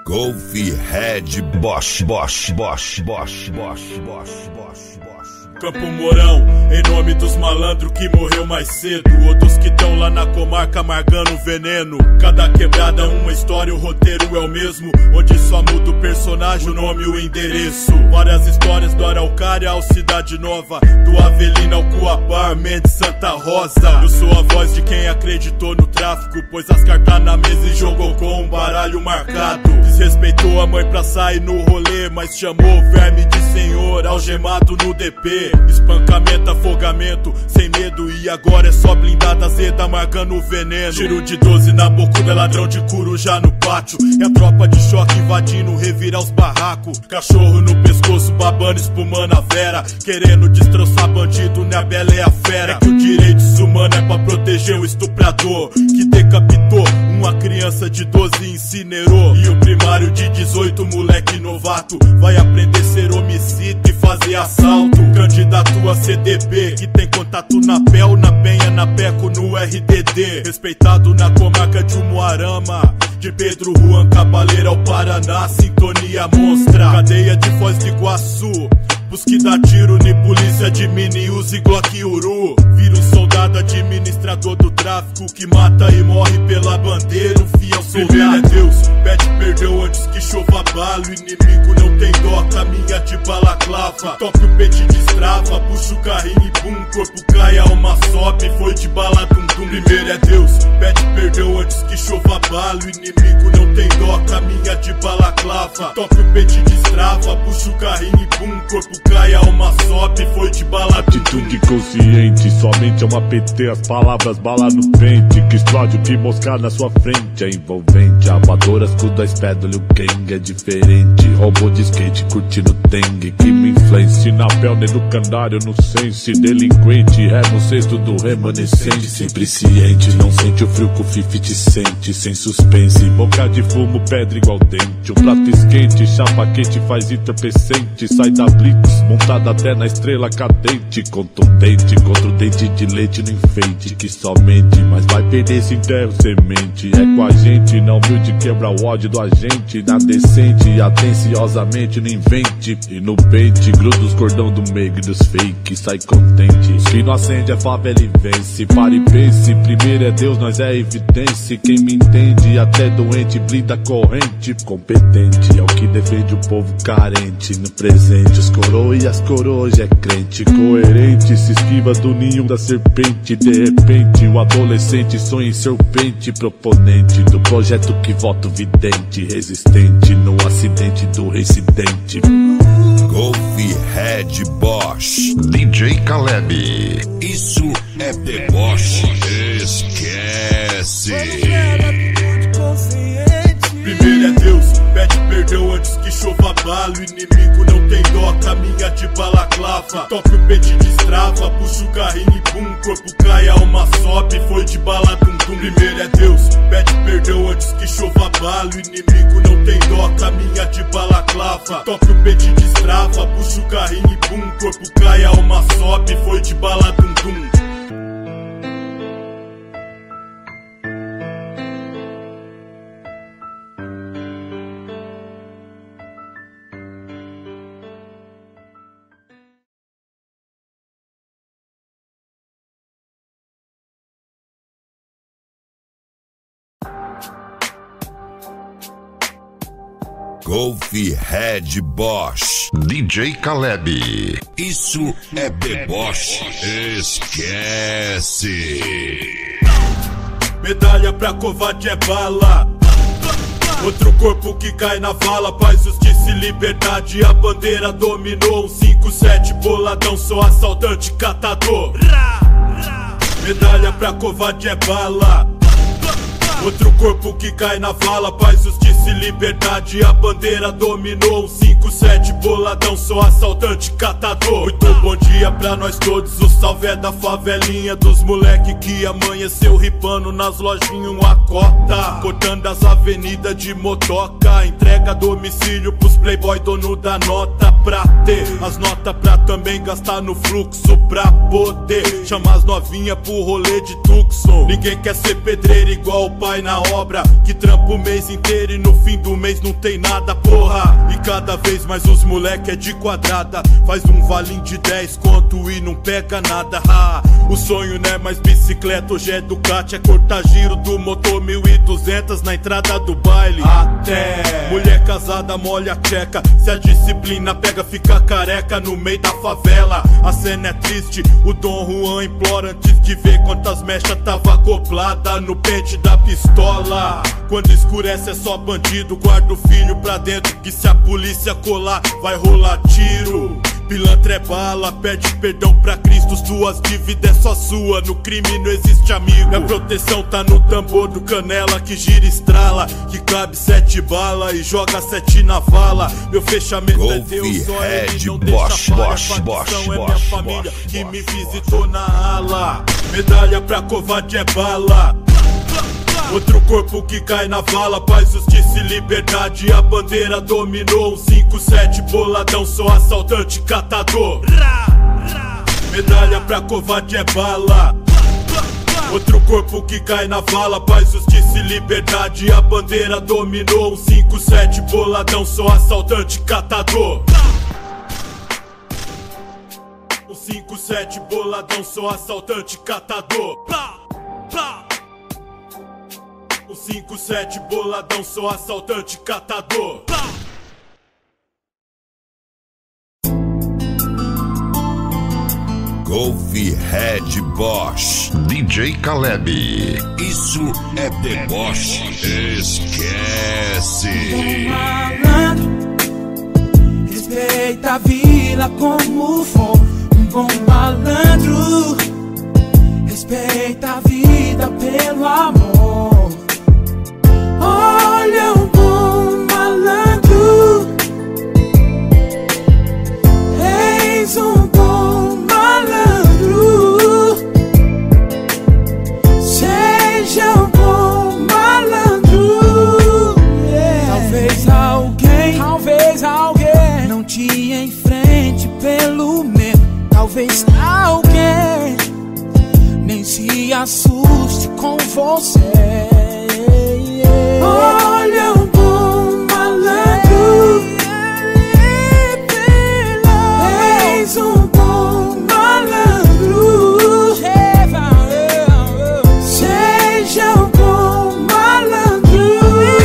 Golf Red Bosch. Campo Mourão, em nome dos malandros que morreu mais cedo, ou dos que tão lá na comarca amargando veneno. Cada quebrada uma história, o roteiro é o mesmo, onde só muda o personagem, o nome e o endereço. Várias histórias do Araucária ao Cidade Nova, do Avelino ao Cuiabá, Mendes, Santa Rosa. Eu sou a voz de quem acreditou no tráfico, pôs as cartas na mesa e jogou com um baralho marcado. Desrespeitou a mãe pra sair no rolê, mas chamou o verme de senhor, algemado no DP. Espancamento, afogamento, sem medo, e agora é só blindada azeda amargando o veneno. Tiro de 12 na boca, é ladrão de coruja no pátio. É a tropa de choque invadindo, revirar os barracos. Cachorro no pescoço, babando, espumando a vera, querendo destroçar bandido, né, a bela é a fera. É que o direito humano é pra proteger o estuprador que decapitou uma criança de 12 e incinerou. E o primário de 18, moleque novato, vai aprender a ser homicida e fazer assalto. Candidato a CDB, que tem contato na PEL, na Penha, na PECO, no RDD. Respeitado na comarca de Umuarama, de Pedro Juan Cabaleiro ao Paraná, sintonia monstra. Cadeia de Foz do Iguaçu, pros que dá tiro ni polícia de mini use Glock e Uru. Vira um soldado administrador do tráfico, que mata e morre pela bandeira, um fiel soldado. Primeiro é Deus, pede perdão antes que chova bala. O inimigo não tem dó, caminha de balaclava. Toca o pente de estrava, puxa o carrinho e pum, corpo cai, alma sobe, foi de bala dum dum. Primeiro é Deus, pede perdão antes que chova bala. O inimigo não tem dó, caminha de balaclava. Toca o pente de estrava, puxa o carrinho e pum, corpo cai, alma sobe, foi de bala. Atitude consciente, somente é uma PT, as palavras bala no pente, que explode o que moscar na sua frente. É envolvente, amadoras com 2 pedras, o gang é diferente. Robô de skate curtindo dengue, que me influencia na pele, no canário, no sense. Delinquente, é no cesto do remanescente. Sempre ciente, não sente o frio que o Fifi te sente. Sem suspense, boca de fumo, pedra igual dente. Um prato esquente, chapa quente, faz entorpecente. Sai da blitz, montada até na estrela cadente. Contundente, contra o dente de leite no enfeite. Que somente, mas vai perder se enterra semente. É com a gente, não humilde, quebra o ódio do agente. Na decente, atenciosamente no invente. E no pente, gruda os cordão do meio e dos fake. Sai contente, que não acende a favela e vence. Pare e pense, primeiro é Deus, nós é evidência. Quem me entende, até doente, blinda corrente. Competente, é o que defende o povo carente. No presente, os coroas e as coroas é crente. Coerente, se esquiva do ninho da serpente. De repente, o adolescente sonha em serpente. Proponente do projeto que voto vidente. Resistente no acidente do reincidente. Golf Red Bosch. DJ Caleb. Isso é deboche. Esquece. Primeiro é Deus, pede perdão antes que chova bala. O inimigo não tem dó, caminha de balaclava. Toca o pente de estrava, puxa o carrinho e pum, corpo cai, alma sobe, foi de bala dum dum. Primeiro é Deus, pede perdão antes que chova bala. O inimigo não tem dó, caminha de balaclava. Toca o pente de estrava, puxa o carrinho e pum, corpo cai, alma sobe, foi de bala dum dum. Golf Red Bosch. DJ Caleb. Isso é deboche. Esquece. Medalha pra covarde é bala. Outro corpo que cai na vala. Paz, justiça e liberdade. A bandeira dominou. 5-7 boladão, sou assaltante catador. Medalha pra covarde é bala. Outro corpo que cai na vala. Paz, justiça e liberdade. A bandeira dominou. 5-7 boladão, sou assaltante catador. Muito bom dia pra nós todos. O salve é da favelinha, dos moleque que amanheceu ripando nas lojinhas uma cota, cortando as avenidas de motoca. Entrega a domicílio pros playboy dono da nota, pra ter as notas pra também gastar no fluxo, pra poder chamar as novinha pro rolê de Tucson. Ninguém quer ser pedreiro igual o pai na obra, que trampa o mês inteiro e no no fim do mês não tem nada, porra. E cada vez mais os moleque é de quadrada. Faz um valinho de 10 conto e não pega nada. O sonho não é mais bicicleta, hoje é Ducati. É cortar giro do motor 1200 na entrada do baile. Até mulher casada molha a tcheca. Se a disciplina pega, fica careca no meio da favela. A cena é triste, o Dom Juan implora antes de ver quantas mechas tava acoplada no pente da pistola. Quando escurece é só bandido, guarda o filho pra dentro, que se a polícia colar vai rolar tiro. Pilantra é bala, pede perdão pra Cristo, suas dívidas é só sua, no crime não existe amigo. Minha proteção tá no tambor do Canela, que gira e estrala, que cabe 7 balas e joga 7 na vala. Meu fechamento é Deus, só ele não deixa falha. Facção é minha família que me visitou na ala. Medalha pra covarde é bala. Outro corpo que cai na vala, paz, justiça e liberdade. A bandeira dominou, 157 boladão, sou assaltante catador. Medalha pra covarde é bala. Outro corpo que cai na vala, paz, justiça e liberdade. A bandeira dominou, 157 boladão, sou assaltante catador. 157 boladão, sou assaltante catador. 157 boladão, sou assaltante catador. Golf Red Bosch. DJ Caleb. Isso é deboche. Esquece. Malandro, respeita a vila como for. Um bom malandro, respeita a vida pelo amor. Olha um bom malandro, eis um bom malandro. Seja um bom malandro. Talvez alguém não te enfrente pelo medo. Talvez alguém nem se assuste com você. Olha um bom malandro, eis um bom malandro. Seja um bom malandro.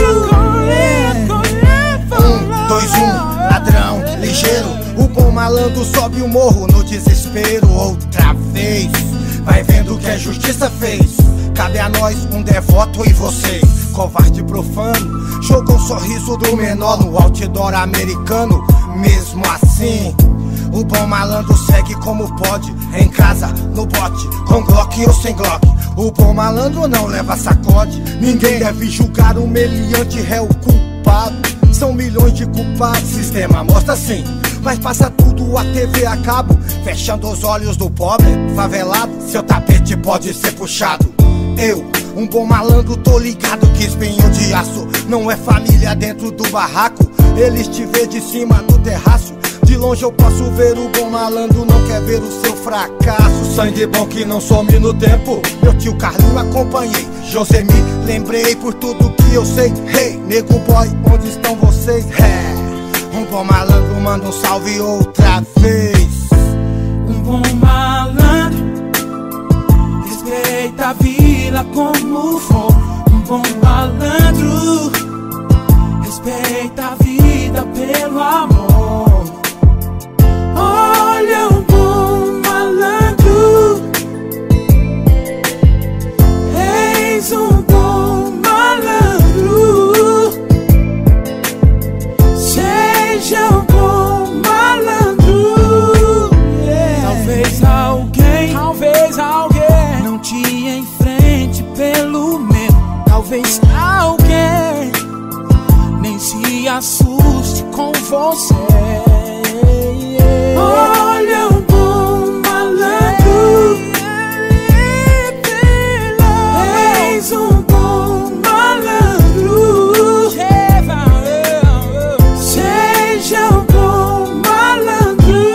1, 2, 1, ladrão ligeiro. O bom malandro sobe o morro no desespero. Outra vez, vai vendo o que a justiça fez. Cabe a nós um devoto e vocês, covarde profano, jogou o sorriso do menor no outdoor americano. Mesmo assim, o bom malandro segue como pode, em casa, no bote, com Glock ou sem Glock. O bom malandro não leva sacode. Ninguém deve julgar um meliante réu culpado. São milhões de culpados, sistema mostra sim, mas passa tudo a TV a cabo, fechando os olhos do pobre favelado. Seu tapete pode ser puxado. Eu, um bom malandro, tô ligado que espinho de aço não é família dentro do barraco. Eles te vê de cima do terraço. De longe eu posso ver o bom malandro, não quer ver o seu fracasso. Sangue bom que não some no tempo. Meu tio Carlinho acompanhei, José me lembrei por tudo que eu sei. Hey, nego boy, onde estão vocês? Um bom malandro manda um salve outra vez. Um bom malandro, respeita a vila como for. Um bom malandro, respeita a vida pelo amor. Olha um bom malandro, eis um bom malandro. Seja um bom malandro. Talvez alguém não te enfrente pelo medo. Talvez alguém nem se assuste com você. Olha um bom malandro, eis um bom malandro. Seja um bom malandro.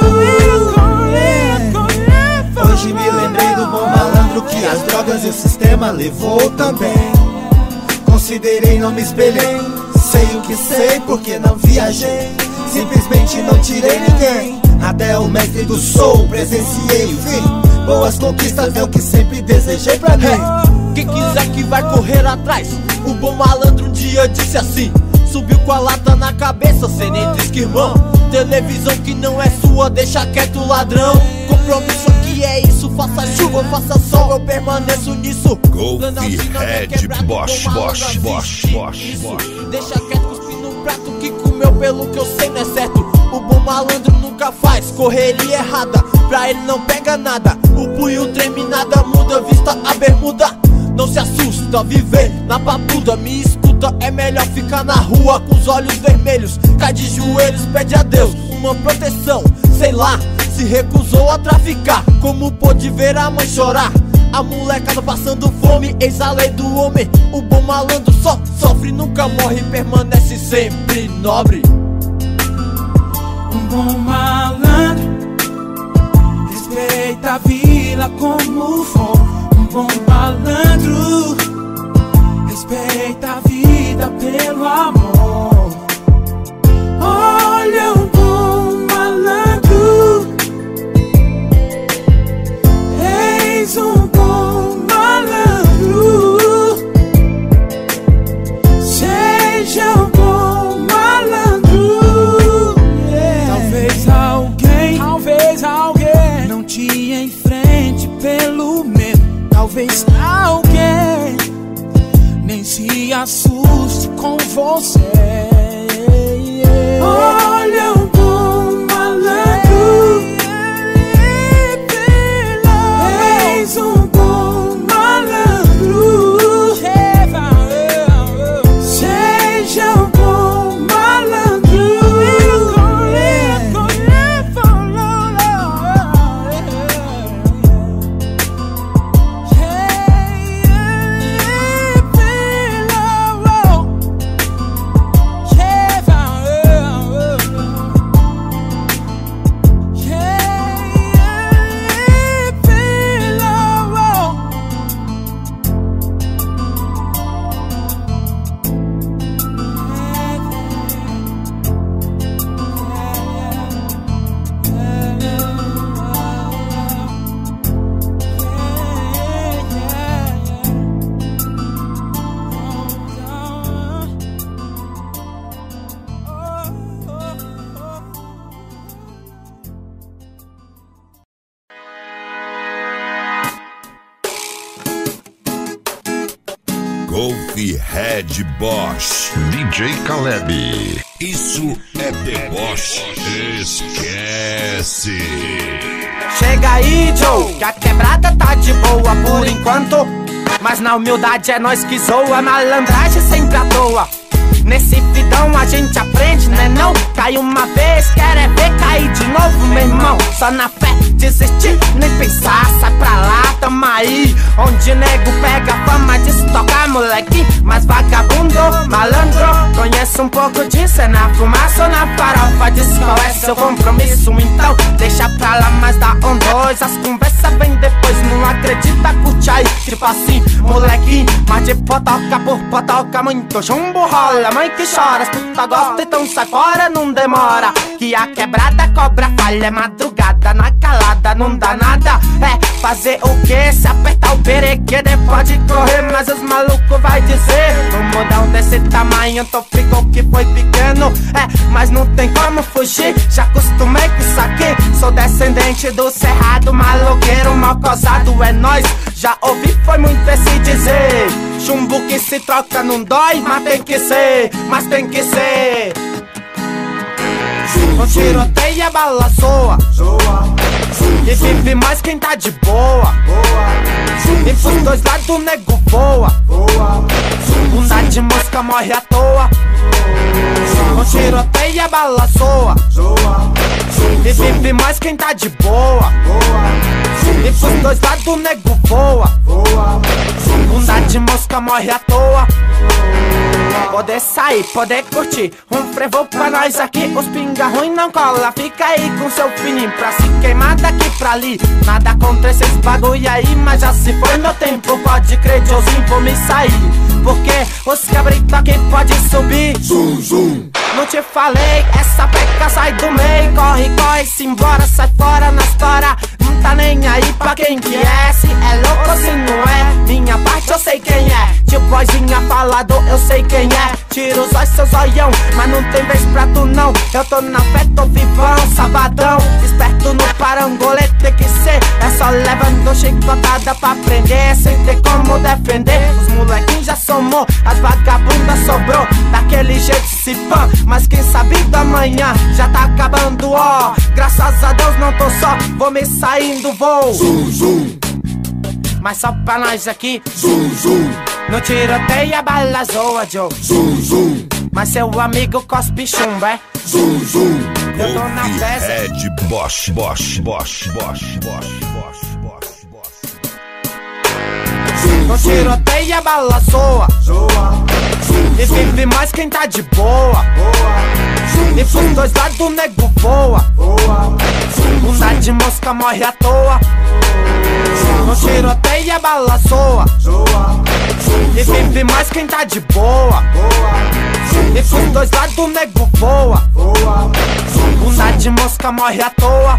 Hoje me lembrei do bom malandro que as drogas e o sistema levou também. Considerei, não me espelhei. sei o que sei porque não viajei, simplesmente não tirei ninguém. Até o mestre do soul presenciei, enfim. Boas conquistas é o que sempre desejei pra mim. Quem quiser que vai correr atrás, o bom malandro um dia disse assim. Subiu com a lata na cabeça, cê nem diz que irmão. Televisão que não é sua, deixa quieto ladrão. Compromisso aqui é isso, faça chuva, faça sol, eu permaneço nisso. Golf Red Bosch. Deixa quieto, cuspe no prato que comeu pelo que eu sei não é certo. O bom malandro nunca faz correria errada, pra ele não pega nada. O punho treme, nada muda, vista a bermuda. Não se assusta, viver na papuda. Me escuta, é melhor ficar na rua com os olhos vermelhos. Cai de joelhos, pede a Deus uma proteção. Sei lá, se recusou a traficar. Como pôde ver a mãe chorar? A molecada passando fome, eis a lei do homem. O bom malandro só sofre, nunca morre, permanece sempre nobre. Um bom malandro respeita a vila como for. Um bom malandro respeita a vida pelo amor. Olha um bom malandro, eis um bom malandro. Seja um bom malandro. Talvez alguém não te enfrente pelo medo. Talvez alguém nem se assuste com você. Olha um bom malandro, eis um bom malandro. Seja um bom malandro. Golf Red Bosch. DJ Caleb. Isso é deboche. Esquece. Chega aí, Joe, que a quebrada tá de boa por enquanto. Mas na humildade é nós que zoa, malandragem sempre à toa. Nesse vidão a gente aprende, né não? Cai uma vez, quer é ver cair de novo, meu irmão. Só na fé, desistir, nem pensar, sai pra lá, tamo aí. Onde nego pega fama de se tocar, moleque. Mas vagabundo, malandro, conheço um pouco disso. É na fumaça ou na farofa, diz qual é seu compromisso. Então deixa pra lá, mas dá dois. As conversas vem depois, não acredita, curte aí. Tipo assim, moleque, mas de potoca por potoca, muito chumbo rola. Mãe que chora, se tu tá gosta, então sai fora, não demora. Que a quebrada cobra falha, é madrugada, na calada, não dá nada. É fazer o que? Se apertar o perequê, pode correr, mas os malucos vai dizer: no mudão desse tamanho, tu ficou que foi pequeno. É, mas não tem como fugir, já acostumei com isso aqui. Sou descendente do cerrado, maloqueiro, mal causado, é nóis. Já ouvi, foi muito esse dizer: chumbo que se troca não dói, mas tem que ser, mas tem que ser. Com tiroteio a bala soa, e vive mais quem tá de boa. E pros dois lados o nego voa. Bunda de mosca morre à toa. Com tiroteio a bala soa, e vive mais quem tá de boa. E pros dois lados o nego voa. Bunda de mosca morre à toa. poder sair, poder curtir. Um frevo pra nós aqui, os pinga ruim não cola. Fica aí com seu fininho pra se queimar daqui pra ali. Nada contra esses bagulho aí, mas já se foi meu tempo. Pode crer, Joãozinho, vou me sair, porque os cabritos aqui pode subir. Zum, zum. Não te falei, essa peca sai do meio. Corre, corre, se embora, sai fora na história. Não tá nem aí pra quem que é. Se é louco ou se não é, minha parte eu sei quem é. Tio Boyzinha falado, eu sei quem é. Tira os olhos, seu zoião, mas não tem vez pra tu não. Eu tô na fé, tô vivão, sabadão. Esperto no parangolê, tem que ser. É só levando chicotada pra prender, sem ter como defender. Os molequinhos já somou, as vagabundas sobrou. Daquele jeito se pã, mas quem sabe da manhã já tá acabando, ó. Graças a Deus não tô só, vou me saindo, vou. Zum, zum. Mas só pra nós aqui, Zum, zum. no tiroteio a bala zoa, Joe. Zum, zum. Mas seu amigo cospe chumbo, é? Zum, zum. Eu tô na Golf festa. Red Bosch, Bosch, Bosch, Bosch, Bosch, Bosch, Bosch, Bosch. No tiroteio a bala zoa. E vive mais quem tá de boa. E pros dois lados o nego voa. Bunda de mosca morre à toa. No tiroteio a bala zoa. E vive mais quem tá de boa. E pros dois lados o nego voa. Bunda de mosca morre à toa.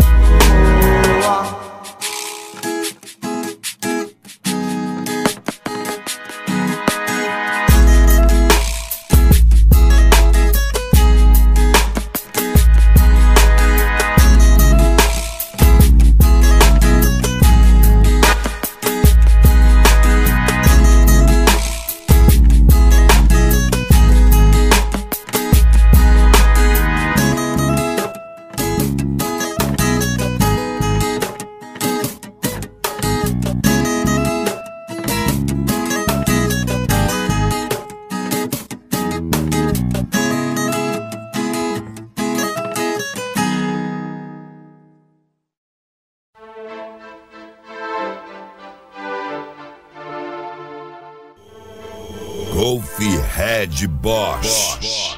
Golf Red Bosch.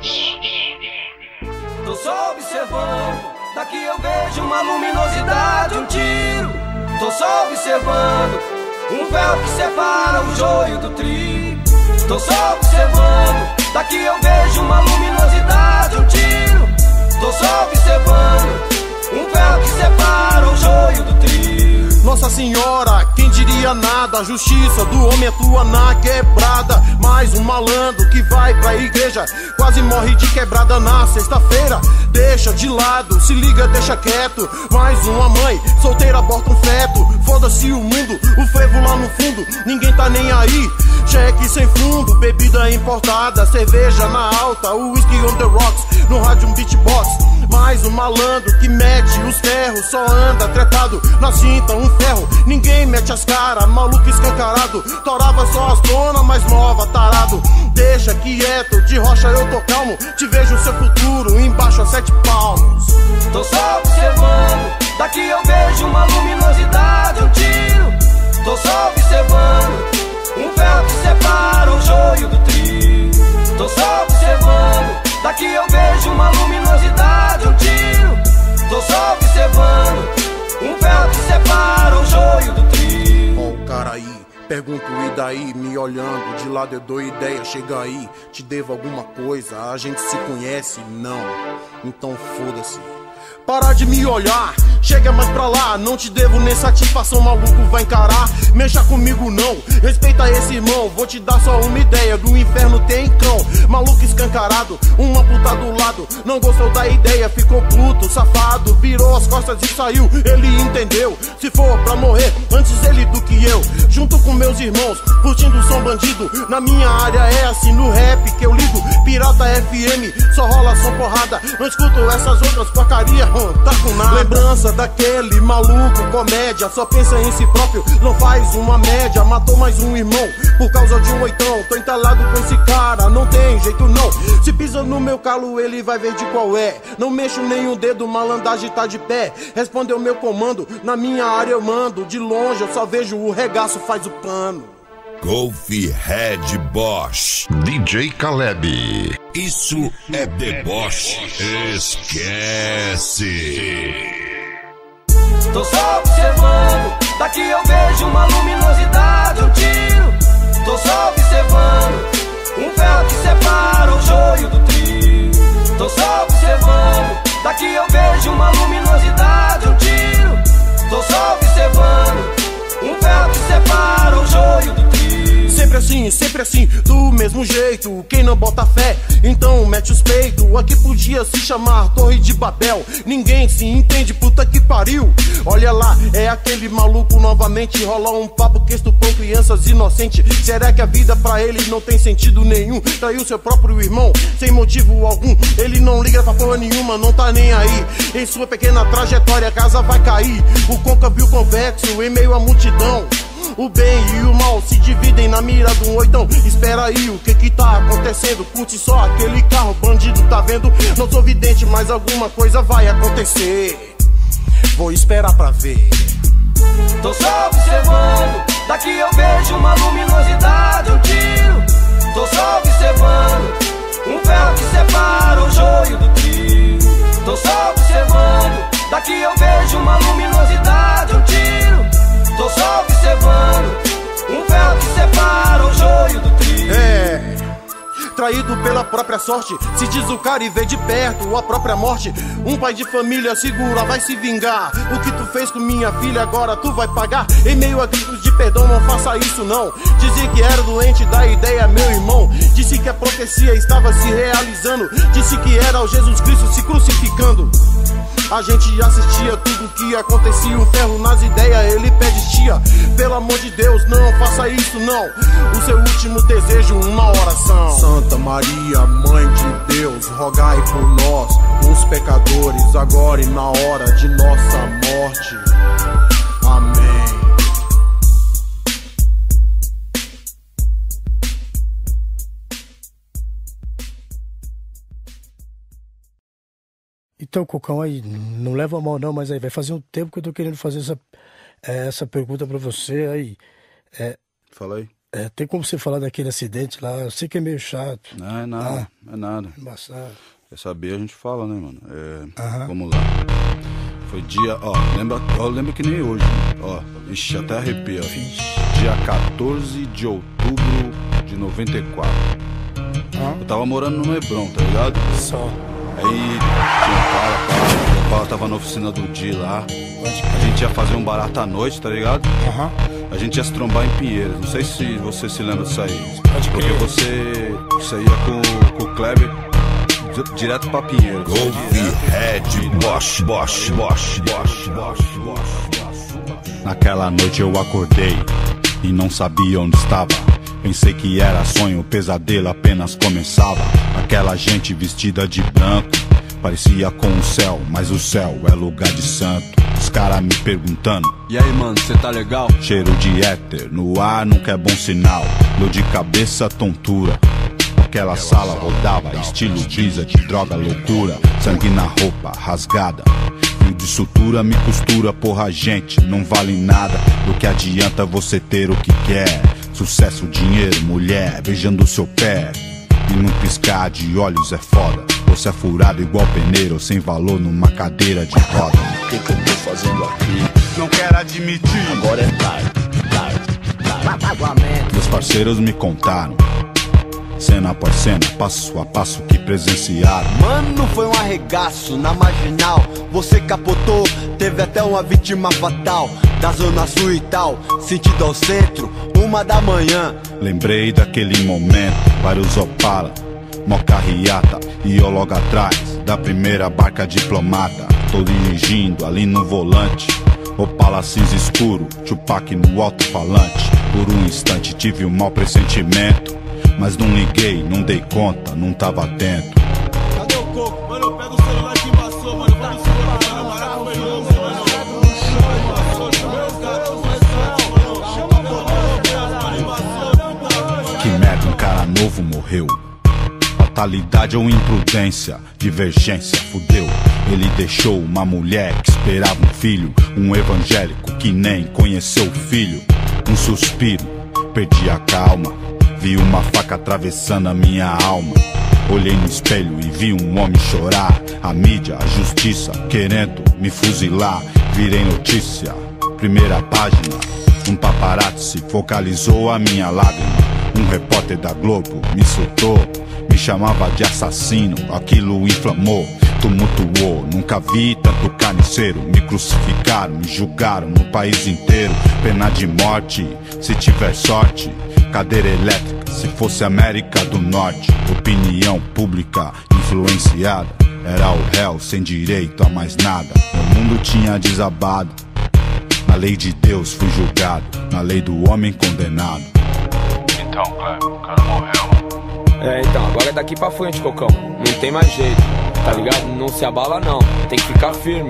Tô só observando, daqui eu vejo uma luminosidade, um tiro. Tô só observando, um véu que separa o joio do trigo. Tô só observando, daqui eu vejo uma luminosidade, um tiro. Tô só observando, um véu que separa o joio do trigo. Nossa Senhora, quem diria nada? A justiça do homem atua na quebrada. Mais um malandro que vai pra igreja, quase morre de quebrada na sexta-feira. Deixa de lado, se liga, deixa quieto. Mais uma mãe solteira aborta um feto. Foda-se o mundo, o frevo lá no fundo, ninguém tá nem aí. Cheque sem fundo, bebida importada, cerveja na alta, o whisky on the rocks, no rádio um beatbox. Mais um malandro que mete os ferros, só anda trepado na cinta um ferro. Ninguém mete as caras, maluco escancarado, torava só as donas mais nova, tarado. Deixa quieto, de rocha eu tô calmo, te vejo seu futuro embaixo a 7 palmos. Tô só observando, daqui eu vejo uma luminosidade, um tiro. Tô só observando, um véu que separa o joio do trigo. Tô só observando, daqui eu vejo uma luminosidade, um tiro. Tô só observando, um véu que separa o joio do trigo. Ó o cara aí, pergunto e daí, me olhando de lado eu dou ideia, chega aí. Te devo alguma coisa, a gente se conhece? Não, então foda-se. Para de me olhar, chega mais pra lá. Não te devo nem satisfação, maluco vai encarar. Mexa comigo não, respeita esse irmão. Vou te dar só uma ideia, do inferno tem cão. Maluco escancarado, uma puta do lado. Não gostou da ideia, ficou puto, safado. Virou as costas e saiu, ele entendeu. Se for pra morrer, antes ele do que eu. Junto com meus irmãos, curtindo o som bandido. Na minha área é assim, no rap que eu ligo. Pirata FM, só rola som porrada. Não escuto essas outras porcaria, tá com nada. Lembrança daquele maluco comédia, só pensa em si próprio, não faz uma média. Matou mais um irmão por causa de um oitão. Tô entalado com esse cara, não tem jeito não. Se pisa no meu calo ele vai ver de qual é. Não mexo nem um dedo, malandragem tá de pé. Respondeu meu comando, na minha área eu mando. De longe eu só vejo o regaço faz o pano. Golf Red Bosch. DJ Caleb. Isso é deboche. Esquece. Tô só observando, daqui eu vejo uma luminosidade, um tiro. Tô só observando, um véu que separa o joio do trigo. Tô só observando, daqui eu vejo uma luminosidade, um tiro. Tô só observando, um véu que separa o joio do trigo. Sempre assim, do mesmo jeito. Quem não bota fé, então mete os peitos. Aqui podia se chamar Torre de Babel. Ninguém se entende, puta que pariu. Olha lá, é aquele maluco novamente. Rola um papo que estupram crianças inocentes. Será que a vida pra ele não tem sentido nenhum? Traiu seu próprio irmão, sem motivo algum. Ele não liga pra porra nenhuma, não tá nem aí. Em sua pequena trajetória a casa vai cair. O côncavo convexo em meio à multidão. O bem e o mal se dividem na mira de um oitão. Espera aí, o que tá acontecendo? Curte só aquele carro, bandido tá vendo? Não sou vidente, mas alguma coisa vai acontecer. Vou esperar pra ver. Tô só observando, daqui eu vejo uma luminosidade, um tiro. Tô só observando, um véu que separa o joio do trigo. Tô só observando, daqui eu vejo uma luminosidade, um tiro. Tô só observando, um véu que separa o joio do trigo. Traído pela própria sorte, se diz o cara e vê de perto a própria morte. Um pai de família segura, vai se vingar. O que tu fez com minha filha, agora tu vai pagar. Em meio a gritos de perdão, não faça isso não. Dizia que era doente da ideia, meu irmão. Disse que a profecia estava se realizando. Disse que era o Jesus Cristo se crucificando. A gente assistia tudo que acontecia. Um ferro nas ideias, ele pede tia. Pelo amor de Deus, não faça isso não. O seu último desejo, uma oração. Santa Maria, Mãe de Deus, rogai por nós, os pecadores, agora e na hora de nossa morte. Amém. Então, Cocão, aí, não leva mal não, mas aí vai fazer um tempo que eu tô querendo fazer essa pergunta pra você aí. Fala aí. Tem como você falar daquele acidente lá? Eu sei que é meio chato. Não, é nada, é nada. Embaçado. Quer saber, a gente fala, né, mano? Vamos lá. Foi dia, eu lembro que nem hoje, ixi, até arrepia. Dia 14 de outubro de 94. Eu tava morando no Hebron, tá ligado? Só. Aí tinha um cara, tava na oficina do Di lá. A gente ia fazer um barato à noite, tá ligado? A gente ia se trombar em Pinheiros. Não sei se você se lembra disso aí. Porque você ia com o Kleber direto pra Pinheiros. Golf Red Bosch. Naquela noite eu acordei e não sabia onde estava. Pensei que era sonho, o pesadelo apenas começava. Aquela gente vestida de branco parecia com o céu, mas o céu é lugar de santo. Os caras me perguntando: e aí, mano, cê tá legal? Cheiro de éter, no ar nunca é bom sinal. Dor de cabeça, tontura. Aquela sala rodava, estilo brisa de droga, loucura. Sangue na roupa, rasgada. Fio de sutura me costura, porra, gente, não vale nada. Do que adianta você ter o que quer? Sucesso, dinheiro, mulher, beijando seu pé. E num piscar de olhos é foda. Você é furado igual peneiro, sem valor numa cadeira de roda. O que eu tô fazendo aqui? Não quero admitir. Agora é tarde. Meus parceiros me contaram, cena após cena, passo a passo que presenciaram. Mano, foi um arregaço na marginal. Você capotou, teve até uma vítima fatal. Da zona sul e tal, sentido ao centro, 1 da manhã. Lembrei daquele momento, vários Opala, mó carreata. E eu logo atrás da primeira barca diplomata. Tô dirigindo ali no volante, Opala cinza escuro, Tupac no alto-falante. Por um instante tive um mau pressentimento, mas não liguei, não dei conta, não tava atento. Cadê o coco? Mano, eu pego o celular que embaçou, mano. Vamos se preparar, maravilhoso, mano. Que merda, um cara novo morreu. Fatalidade ou imprudência, divergência, fudeu. Ele deixou uma mulher que esperava um filho, um evangélico que nem conheceu o filho. Um suspiro, perdi a calma. Vi uma faca atravessando a minha alma. Olhei no espelho e vi um homem chorar. A mídia, a justiça, querendo me fuzilar. Virei notícia, primeira página. Um paparazzi focalizou a minha lágrima. Um repórter da Globo me soltou, me chamava de assassino. Aquilo inflamou, tumultuou. Nunca vi tanto carniceiro. Me crucificaram, me julgaram no país inteiro. Pena de morte, se tiver sorte. Cadeira elétrica, se fosse América do Norte. Opinião pública influenciada. Era o réu sem direito a mais nada. Meu mundo tinha desabado. Na lei de Deus fui julgado. Na lei do homem condenado. Então, Cleber, o cara morreu. Então, agora é daqui pra frente, Cocão. Não tem mais jeito, tá ligado? Não se abala não, tem que ficar firme.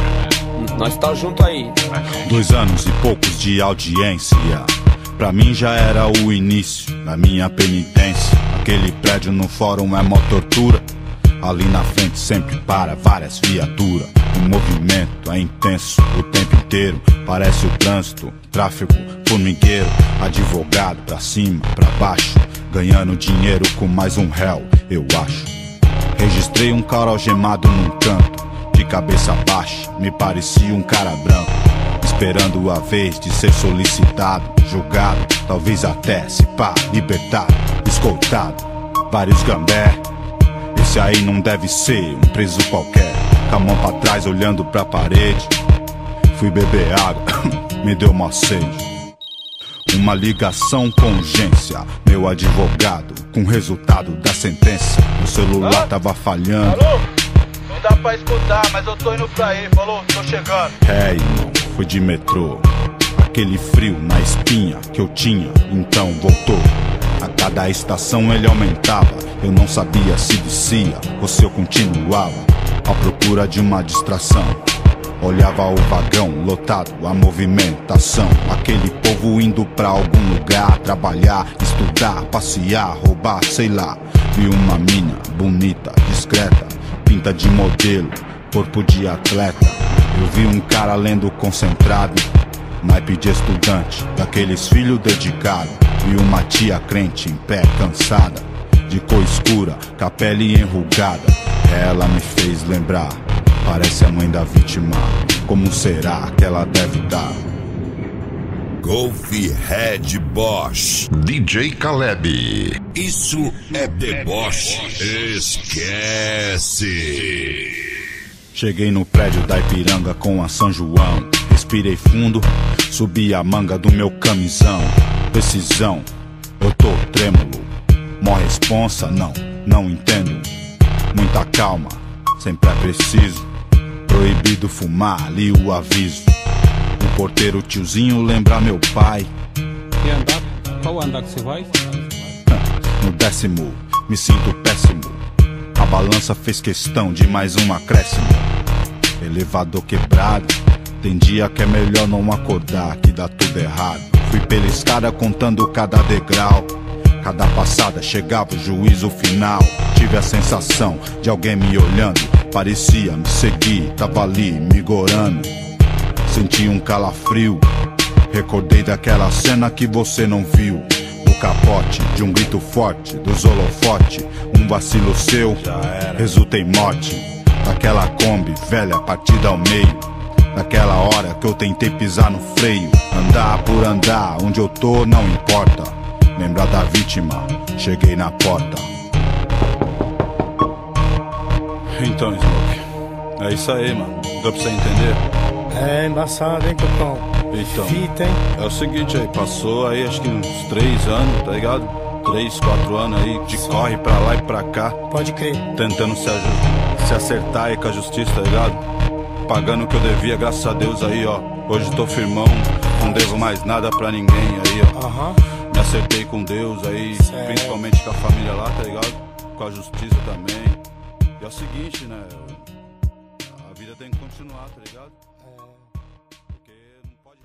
Nós tá junto aí. 2 anos e poucos de audiência. Pra mim já era o início da minha penitência. Aquele prédio no fórum é mó tortura. Ali na frente sempre para várias viaturas. O movimento é intenso o tempo inteiro. Parece o trânsito, tráfego, formigueiro. Advogado pra cima, pra baixo, ganhando dinheiro com mais um réu, eu acho. Registrei um cara algemado num canto, de cabeça baixa, me parecia um cara branco. Esperando a vez de ser solicitado, julgado, talvez até se pá, libertado, escoltado. Vários gambé, esse aí não deve ser um preso qualquer. Com a mão pra trás olhando pra parede. Fui beber água, me deu mó sede. Uma ligação com urgência, meu advogado, com o resultado da sentença. O celular tava falhando. Alô? Não dá pra escutar, mas eu tô indo pra aí, falou? Tô chegando. Irmão, fui de metrô. Aquele frio na espinha que eu tinha, então voltou. A cada estação ele aumentava. Eu não sabia se descia ou se eu continuava à procura de uma distração. Olhava o vagão lotado, a movimentação. Aquele povo indo pra algum lugar, trabalhar, estudar, passear, roubar, sei lá. Vi uma mina bonita, discreta, pinta de modelo, corpo de atleta. Eu vi um cara lendo concentrado, naipe de estudante, daqueles filhos dedicados. Vi uma tia crente em pé, cansada, de cor escura, com a pele enrugada. Ela me fez lembrar, parece a mãe da vítima. Como será que ela deve dar? Golf Red Bosch, DJ Caleb. Isso é deboche, esquece. Cheguei no prédio da Ipiranga com a São João. Respirei fundo, subi a manga do meu camisão. Decisão, eu tô trêmulo. Mó responsa, não entendo. Muita calma, sempre é preciso. Proibido fumar, li o aviso. O porteiro tiozinho lembra meu pai. Que andar? Qual andar que você vai? No 10º, me sinto péssimo. A balança fez questão de mais um acréscimo. Elevador quebrado, tem dia que é melhor não acordar, que dá tudo errado. Fui pela escada contando cada degrau. Cada passada chegava o juízo final. Tive a sensação de alguém me olhando. Parecia me seguir, tava ali me gorando. Senti um calafrio. Recordei daquela cena que você não viu. Do capote, de um grito forte, dos holofote. Um vacilo seu, resulta em morte. Daquela Kombi velha partida ao meio. Naquela hora que eu tentei pisar no freio. Andar por andar, onde eu tô não importa. Lembrar da vítima, cheguei na porta. Então, Smoke, é isso aí, mano. Deu pra você entender? É embaçado, hein, Cocão? Então, fita, hein? É o seguinte aí, passou aí acho que uns 3 anos, tá ligado? 3, 4 anos aí, de corre pra lá e pra cá. Pode crer. Tentando se acertar aí com a justiça, tá ligado? Pagando o que eu devia, graças a Deus aí, ó. Hoje tô firmão, não devo mais nada pra ninguém aí, ó. Me acertei com Deus aí, principalmente com a família lá, tá ligado? Com a justiça também. E é o seguinte, né? A vida tem que continuar, tá ligado? Porque não pode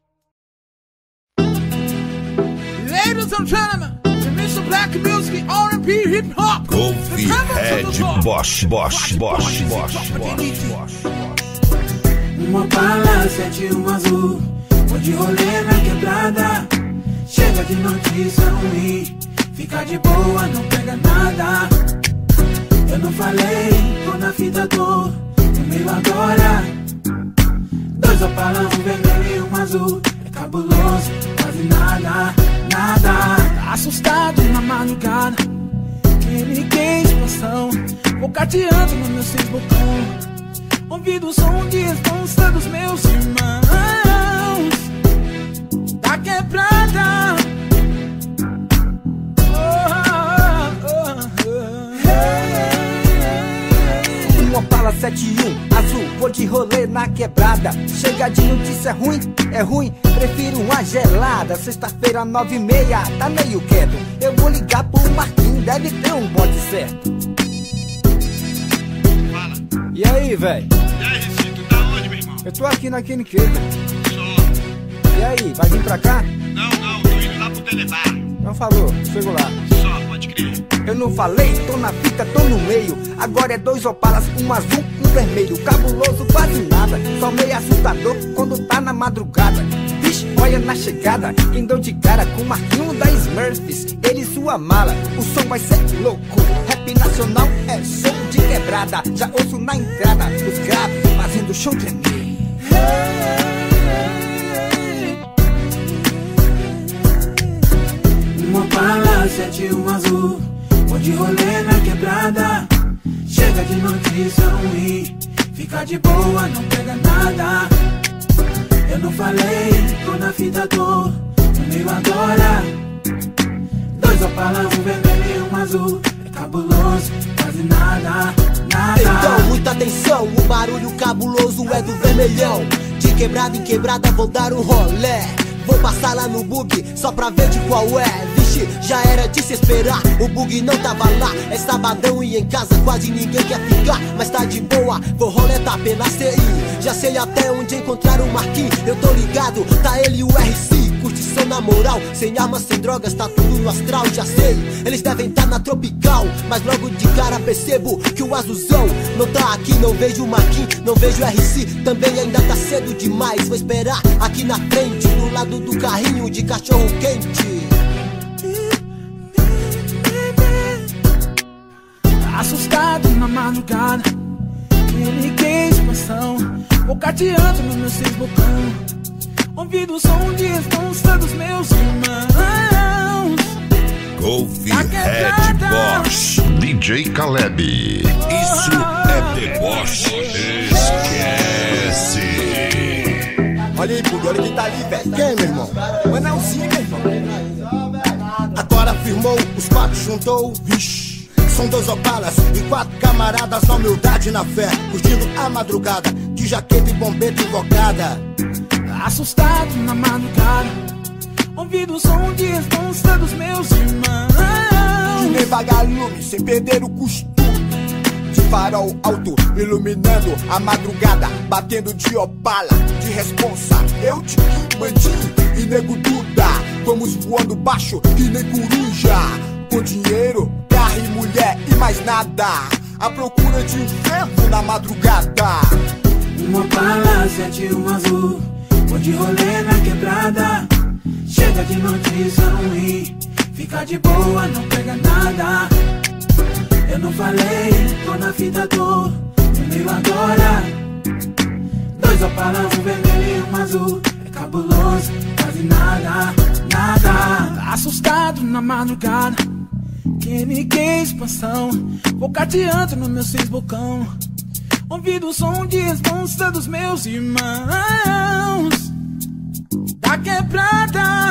parar. Ladies and gentlemen, the Mr. Black Music R&B Hip Hop. Golf Red Bosch. Uma bala, 71 azul. Vou de rolê na quebrada. Chega de notícia ruim, fica de boa, não pega nada. Eu não falei, tô na fita, tô no meio agora. 2 opalas, um vermelho e um azul, é cabuloso, quase nada, nada. Assustado na madrugada, química expansão, vou cateando no meu seis bocão. Ouvindo o som de responsa dos meus irmãos da quebrada. Uma Opala 71 azul, vou de rolê na quebrada. Chega de notícia ruim, é ruim, prefiro uma gelada. Sexta-feira 9h30, tá meio quieto. Eu vou ligar pro Marquinhos, deve ter um bote certo. Fala. E aí, véi? E aí, Ricito, tá onde, meu irmão? Eu tô aqui na Quiniqueta. Só. E aí, vai vir pra cá? Não, tô indo lá pro Telebar. Não falou, chego lá. Só, pode crer. Eu não falei, tô na fita, tô no meio. Agora é 2 opalas, um azul, um vermelho. Cabuloso, quase nada, só meio assustador quando tá na madrugada. Vixe, olha na chegada, quem deu de cara com o Marquinho da Smurfs. Ele e sua mala, o som vai ser louco. Rap nacional é som de quebrada. Já ouço na entrada, os graves fazendo show tremer. Uma Opala 71 azul, vou de rolê na quebrada. Chega de notícia ruim, fica de boa, não pega nada. Eu não falei, tô na fita, tô no meio agora. 2 opalas, um vermelho e um azul, é cabuloso, quase nada, nada. Então, muita atenção, o barulho cabuloso é do vermelhão. De quebrada em quebrada vou dar um rolé. Vou passar lá no bug, só pra ver de qual é. Vixe, já era de se esperar, o bug não tava lá. É sabadão e em casa quase ninguém quer ficar. Mas tá de boa, vou roletar pela CI. Já sei até onde encontrar o Marquinhos, eu tô ligado, tá ele e o RC. Curtição na moral, sem armas, sem drogas, tá tudo no astral, já sei. Eles devem tá na tropical, mas logo de cara percebo que o azulzão não tá aqui. Não vejo o Marquinhos, não vejo o RC, também ainda tá cedo demais. Vou esperar aqui na frente, do lado do carrinho de cachorro quente. Assustado na madrugada, química expansão, vou cateando no meu seis bocão. Ouvindo o som de responsa dos meus irmãos. Golf Red Bosch, DJ Caleb. Isso é deboche. Esquece. Olha aí, Pug, olha quem tá ali, velho. Quem, meu irmão? O Anelzinho, meu irmão. Agora firmou, os 4 juntou, vixe. São 2 opalas e 4 camaradas na humildade e na fé, curtindo a madrugada, de jaqueta e bombeta invocada. Assustado na madrugada, ouvindo o som de responsa dos meus irmãos. De nem vagalume, sem perder o costume, de farol alto, iluminando a madrugada, batendo de opala, de responsa. Eu, Tiquinho, Bandinho e Nego Duda, vamos voando baixo que nem coruja. Com dinheiro, carro e mulher e mais nada, à procura de um ferro na madrugada. Uma Opala 71 azul, vou de rolê na quebrada. Chega de notícia ruim, fica de boa, não pega nada. Eu não falei, tô na fita, tô no meio agora. 2 opalas, um vermelho e um azul, é cabuloso, quase nada, nada. Assustado na madrugada, química expansão, vou cateando no meu seis bocão. Ouvindo o som de responsa dos meus irmãos da quebrada.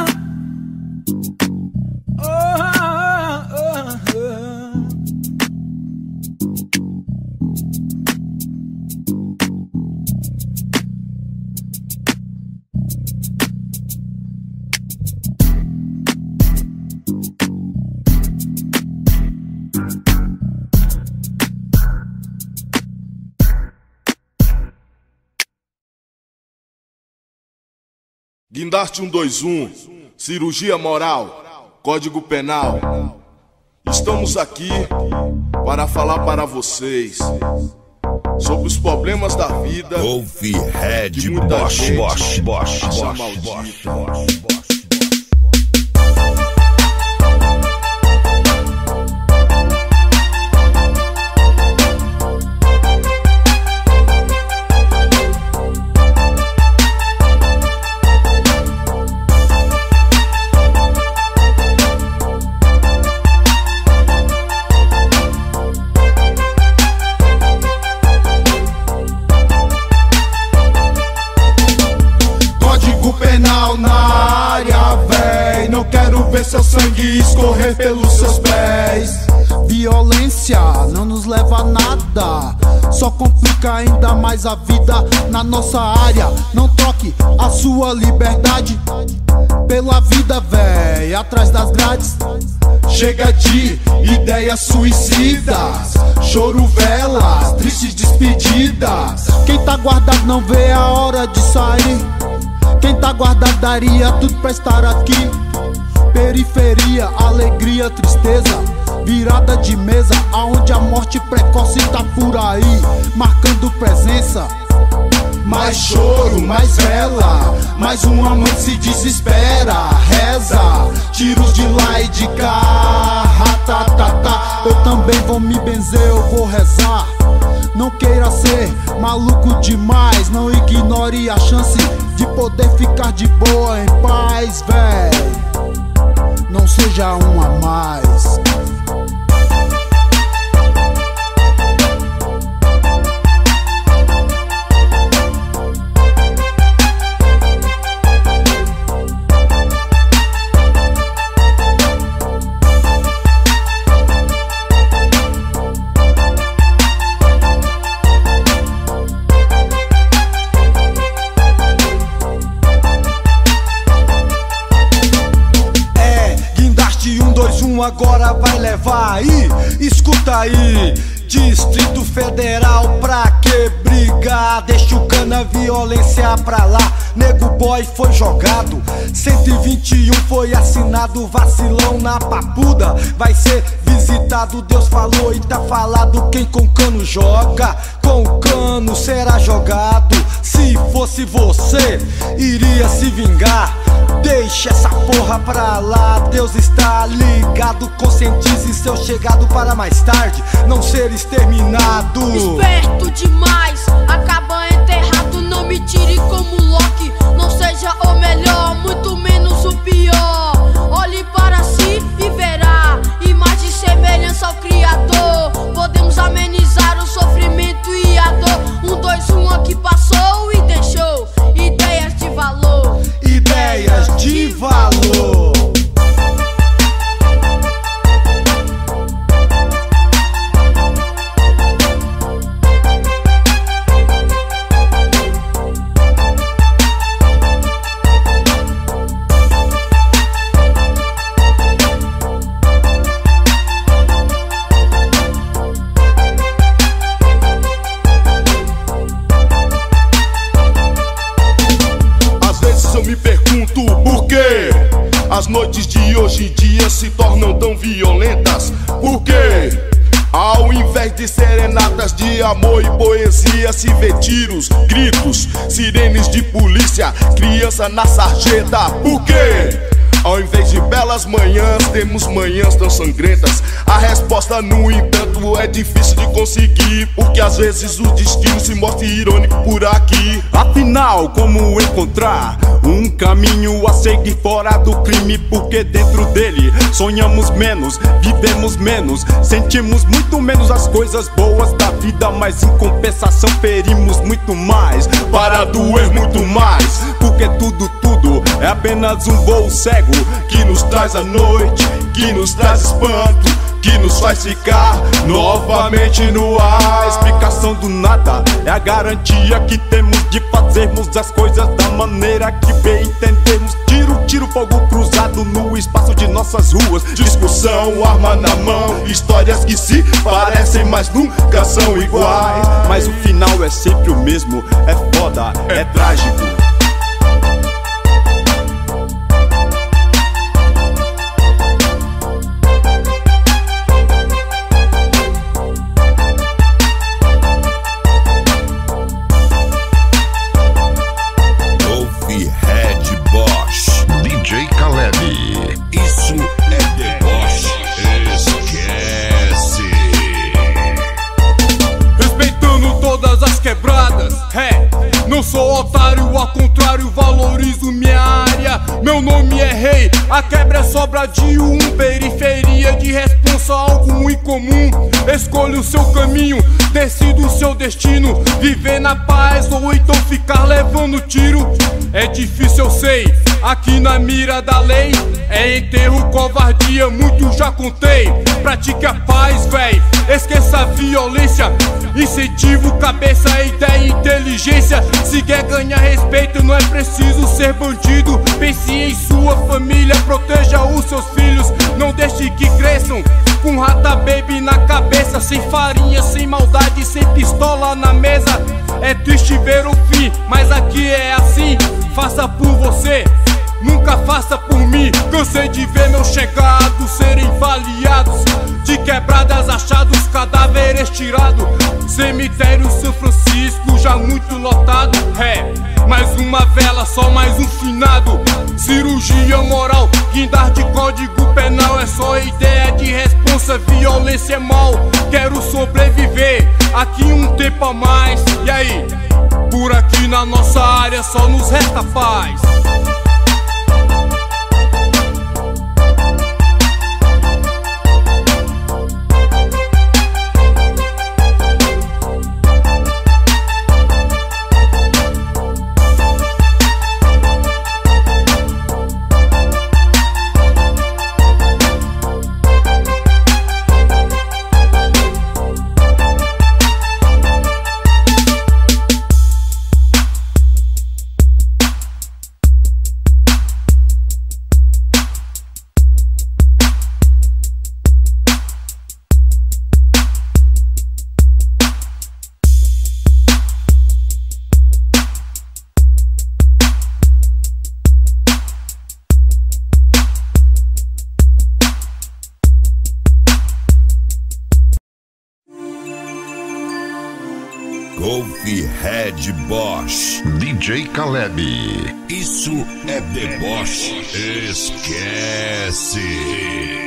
Guindaste 121, cirurgia moral, Código Penal. Estamos aqui para falar para vocês sobre os problemas da vida. Golf Red Bosch, Bosch, Bosch, Bosch, Bosch. sangue escorrer pelos seus pés. Violência não nos leva a nada, só complica ainda mais a vida na nossa área. Não troque a sua liberdade pela vida, véi, atrás das grades. Chega de ideias suicidas, choro, velas, tristes despedidas. Quem tá guardado não vê a hora de sair. Quem tá guardado daria tudo pra estar aqui. Periferia, alegria, tristeza, virada de mesa, aonde a morte precoce tá por aí, marcando presença. Mais choro, mais vela, mais uma mãe se desespera, reza, tiros de lá e de cá, ratatatá. Eu também vou me benzer, eu vou rezar. Não queira ser maluco demais, não ignore a chance de poder ficar de boa em paz, véi. Não seja um a mais. Agora vai levar aí, escuta aí. Distrito Federal, pra que brigar? Deixa o cana, violência pra lá. Nego boy foi jogado, 121 foi assinado. Vacilão na papuda, vai ser visitado. Deus falou e tá falado. Quem com cano joga, com cano será jogado. Se fosse você, iria se vingar. Deixa essa porra pra lá, Deus está ligado. Conscientize seu chegado para mais tarde não ser exterminado. Esperto demais, acaba enterrado. Não me tire como Loki, não seja o melhor, muito menos o pior. Olhe para si e verá imagem e semelhança ao Criador. Podemos amenizar o sofrimento e a dor. 1, 2, 1 aqui passou e deixou ideias de valor. Ideias de valor. As noites de hoje em dia se tornam tão violentas. Por quê? Ao invés de serenatas de amor e poesia, se vê tiros, gritos, sirenes de polícia, criança na sarjeta. Por quê? Ao invés de belas manhãs, temos manhãs tão sangrentas. A resposta, no entanto, é difícil de conseguir, porque às vezes o destino se mostra irônico por aqui. Afinal, como encontrar um caminho a seguir fora do crime? Porque dentro dele sonhamos menos, vivemos menos, sentimos muito menos as coisas boas da vida, mas em compensação ferimos muito mais, para doer muito mais. Porque tudo é apenas um voo cego que nos traz a noite, que nos traz espanto, que nos faz ficar novamente no ar. A explicação do nada é a garantia que temos de fazermos as coisas da maneira que bem entendemos. Tiro, fogo cruzado no espaço de nossas ruas. Discussão, arma na mão, histórias que se parecem, mas nunca são iguais. Mas o final é sempre o mesmo, é foda, é trágico. DJ Caleb. Isso é deboche, esquece. Respeitando todas as quebradas, não sou otário, ao contrário, valorizo minha área. Meu nome é rei, a quebra é sobra de um. Periferia de responsa algum e comum. Escolha o seu caminho, decida o seu destino. Viver na paz ou então ficar levando tiro. É difícil, eu sei, aqui na mira da lei. É enterro, covardia, muito já contei. Pratique a paz, véi, esqueça a violência. Incentivo, cabeça, ideia e inteligência. Se quer ganhar respeito, não é preciso ser bandido. Pense em sua família, proteja os seus filhos. Não deixe que cresçam com rata baby na cabeça. Sem farinha, sem maldade, sem pistola na mesa. É triste ver o fim, mas aqui é assim. Faça por você, nunca faça por mim. Cansei de ver meus chegados serem baleados, de quebradas achados, cadáveres tirados. Cemitério São Francisco já muito lotado. É, mais uma vela, só mais um finado. Cirurgia moral, guindar de código penal. É só ideia de responsa, violência é mal. Quero sobreviver aqui um tempo a mais. E aí? Por aqui na nossa área só nos resta paz. Golf Red Bosch, DJ Caleb. Isso é deboche, esquece.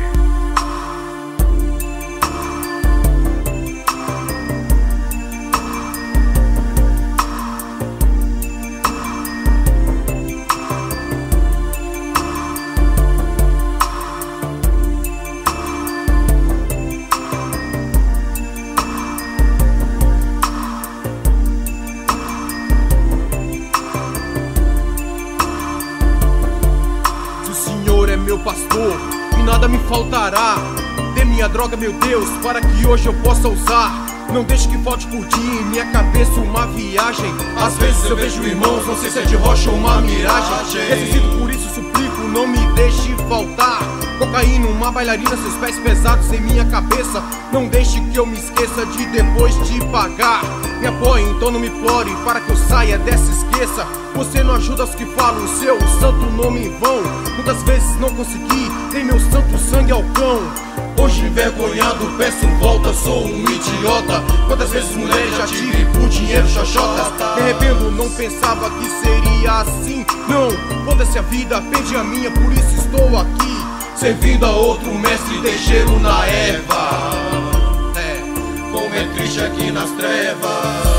Meu pastor, e nada me faltará. Dê minha droga, meu Deus, para que hoje eu possa usar. Não deixe que falte por dia em minha cabeça uma viagem. Às vezes eu vejo irmãos, não sei se é de rocha ou uma miragem. Necessito, por isso suplico, não me deixe faltar. Cocaína, uma bailarina, seus pés pesados em minha cabeça. Não deixe que eu me esqueça de depois de pagar. Me apoie, então não me implore, para que eu saia dessa esqueça. Você não ajuda os que falam o seu santo nome em vão. Muitas vezes não consegui, dei meu santo sangue ao cão. Hoje envergonhado, peço volta, sou um idiota. Quantas vezes mulheres já tive por dinheiro xoxota. Me arrependo, não pensava que seria assim. Não, foda-se a vida, perdi a minha, por isso estou aqui. Servindo a outro mestre, dei cheiro na erva. É, como é triste aqui nas trevas.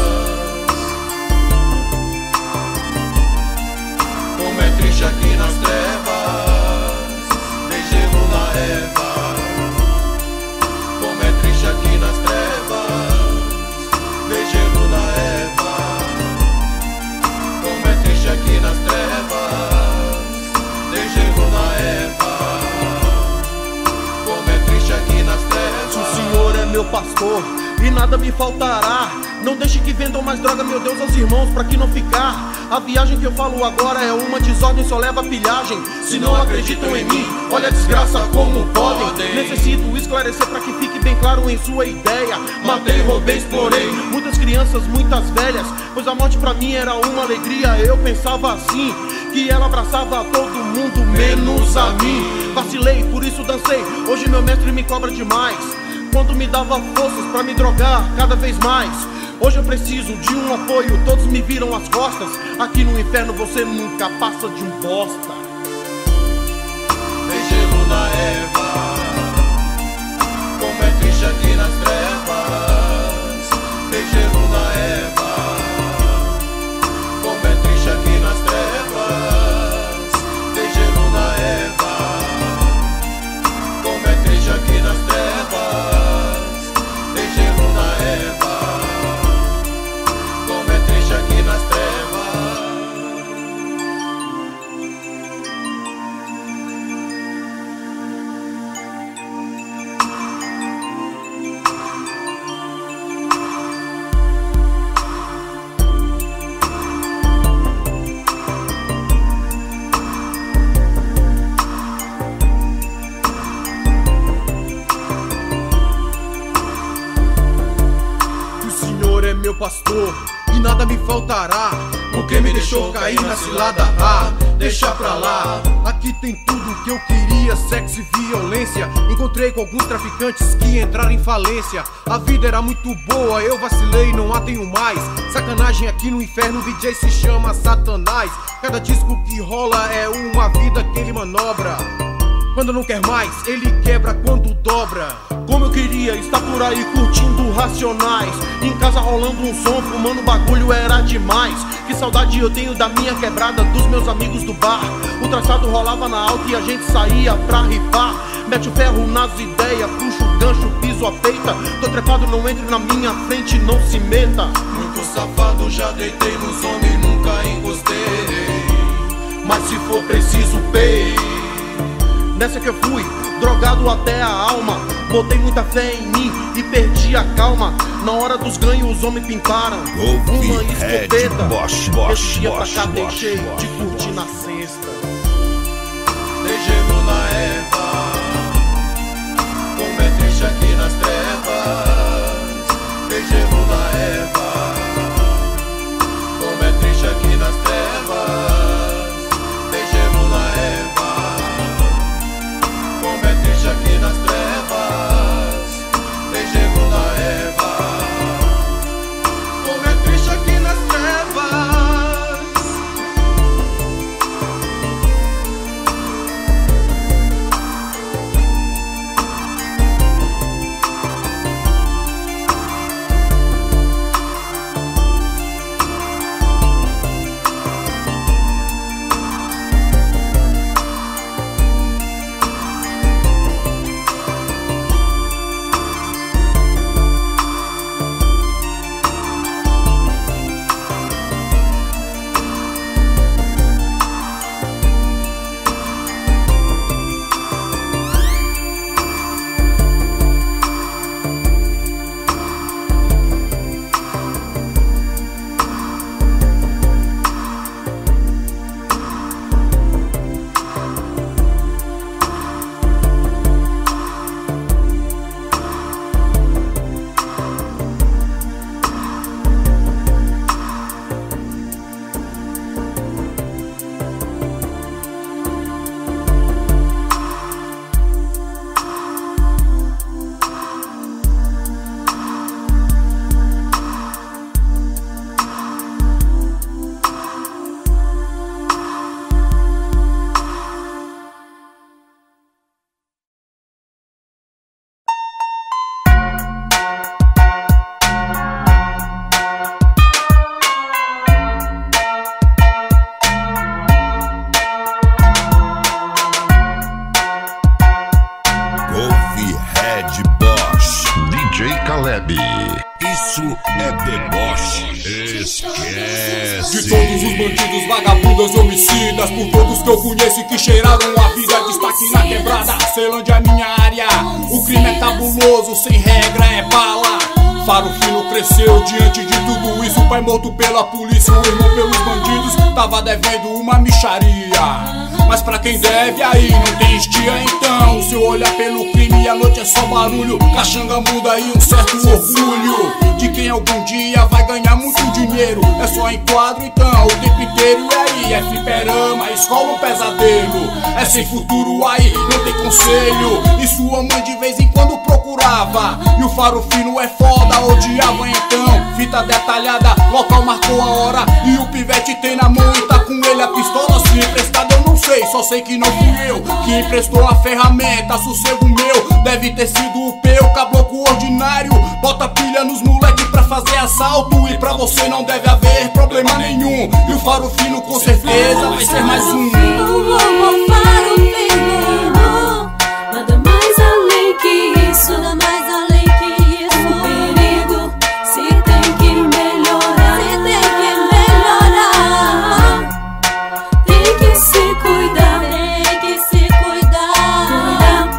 Como é triste aqui nas trevas, dei gelo na erva. Como é triste aqui nas trevas, dei gelo na erva. Como é triste aqui nas trevas, dei gelo na erva. Como é triste aqui nas trevas. O Senhor é meu pastor e nada me faltará. Não deixe que vendam mais droga, meu Deus, aos irmãos, pra que não ficar. A viagem que eu falo agora é uma desordem, só leva pilhagem. Se não acreditam em mim, olha a desgraça como podem. Necessito esclarecer pra que fique bem claro em sua ideia. Matei, roubei, explorei muitas crianças, muitas velhas, pois a morte pra mim era uma alegria. Eu pensava assim, que ela abraçava todo mundo, menos a mim. Vacilei, por isso dancei, hoje meu mestre me cobra demais. Quando me dava forças pra me drogar cada vez mais. Hoje eu preciso de um apoio, todos me viram as costas. Aqui no inferno você nunca passa de um bosta. Tem gelo na erva. Como é triste aqui nas trevas. Tem gelo na erva. Como é triste aqui nas trevas. Tem gelo na erva. Como é triste aqui nas trevas. pastor, e nada me faltará, porque me deixou cair na cilada. Ah, deixa pra lá. Aqui tem tudo que eu queria, sexo e violência. Encontrei com alguns traficantes que entraram em falência. A vida era muito boa, eu vacilei, não a tenho mais. Sacanagem aqui no inferno, o DJ se chama Satanás. Cada disco que rola é uma vida que ele manobra. Quando não quer mais, ele quebra quando dobra. Como eu queria estar por aí curtindo Racionais, em casa rolando um som, fumando bagulho era demais. Que saudade eu tenho da minha quebrada, dos meus amigos do bar. O traçado rolava na alta e a gente saía pra ripar. Mete o ferro nas ideias, puxa o gancho, piso a peita. Tô trepado, não entre na minha frente, não se meta. Muito safado, já deitei nos homens, nunca encostei. Mas se for preciso, pei. Nessa que eu fui, drogado até a alma. Botei muita fé em mim e perdi a calma. Na hora dos ganhos os homens pintaram uma escopeta. Esse dia pra cá deixei de curtir na sexta. Tem gelo na erva, como é triste aqui nas trevas. Tem gelo na erva, como é triste aqui nas trevas. Tem gelo na erva, como é triste aqui nas trevas. Tem gelo na erva, como é triste aqui nas trevas. Isso é deboche. Esquece. De todos os bandidos, vagabundos, homicidas, por todos que eu conheço que cheiraram a vida, destaque na quebrada. Ceilândia é minha área. O crime é cabuloso, sem regra é bala. Faro Fino cresceu diante de tudo isso. O pai morto pela polícia, o irmão pelos bandidos. Tava devendo uma mixaria. Mas pra quem deve aí não tem estia então. Se eu olhar pelo crime a noite é só barulho. Caxanga muda e um certo orgulho de quem algum dia vai ganhar muito dinheiro. É só enquadro então o tempo inteiro. E aí é fliperama, escola um pesadelo. É sem futuro aí, não tem conselho. E sua mãe de vez em quando procurava. E o Faro Fino é foda, odiava então. Fita detalhada, local marcou a hora. E o pivete tem na mão e tá com ele a pistola. Se emprestada eu não sei, só sei que não fui eu que emprestou a ferramenta, sossego meu. Deve ter sido o peu, caboclo ordinário. Bota pilha nos moleque pra fazer assalto. E pra você não deve haver problema nenhum. E o Faro Fino com certeza vai ser mais um. Faro Fino, nada mais além que isso, nada mais além que isso. O perigo se tem que melhorar, se tem que melhorar. Tem que se cuidar, tem que se cuidar.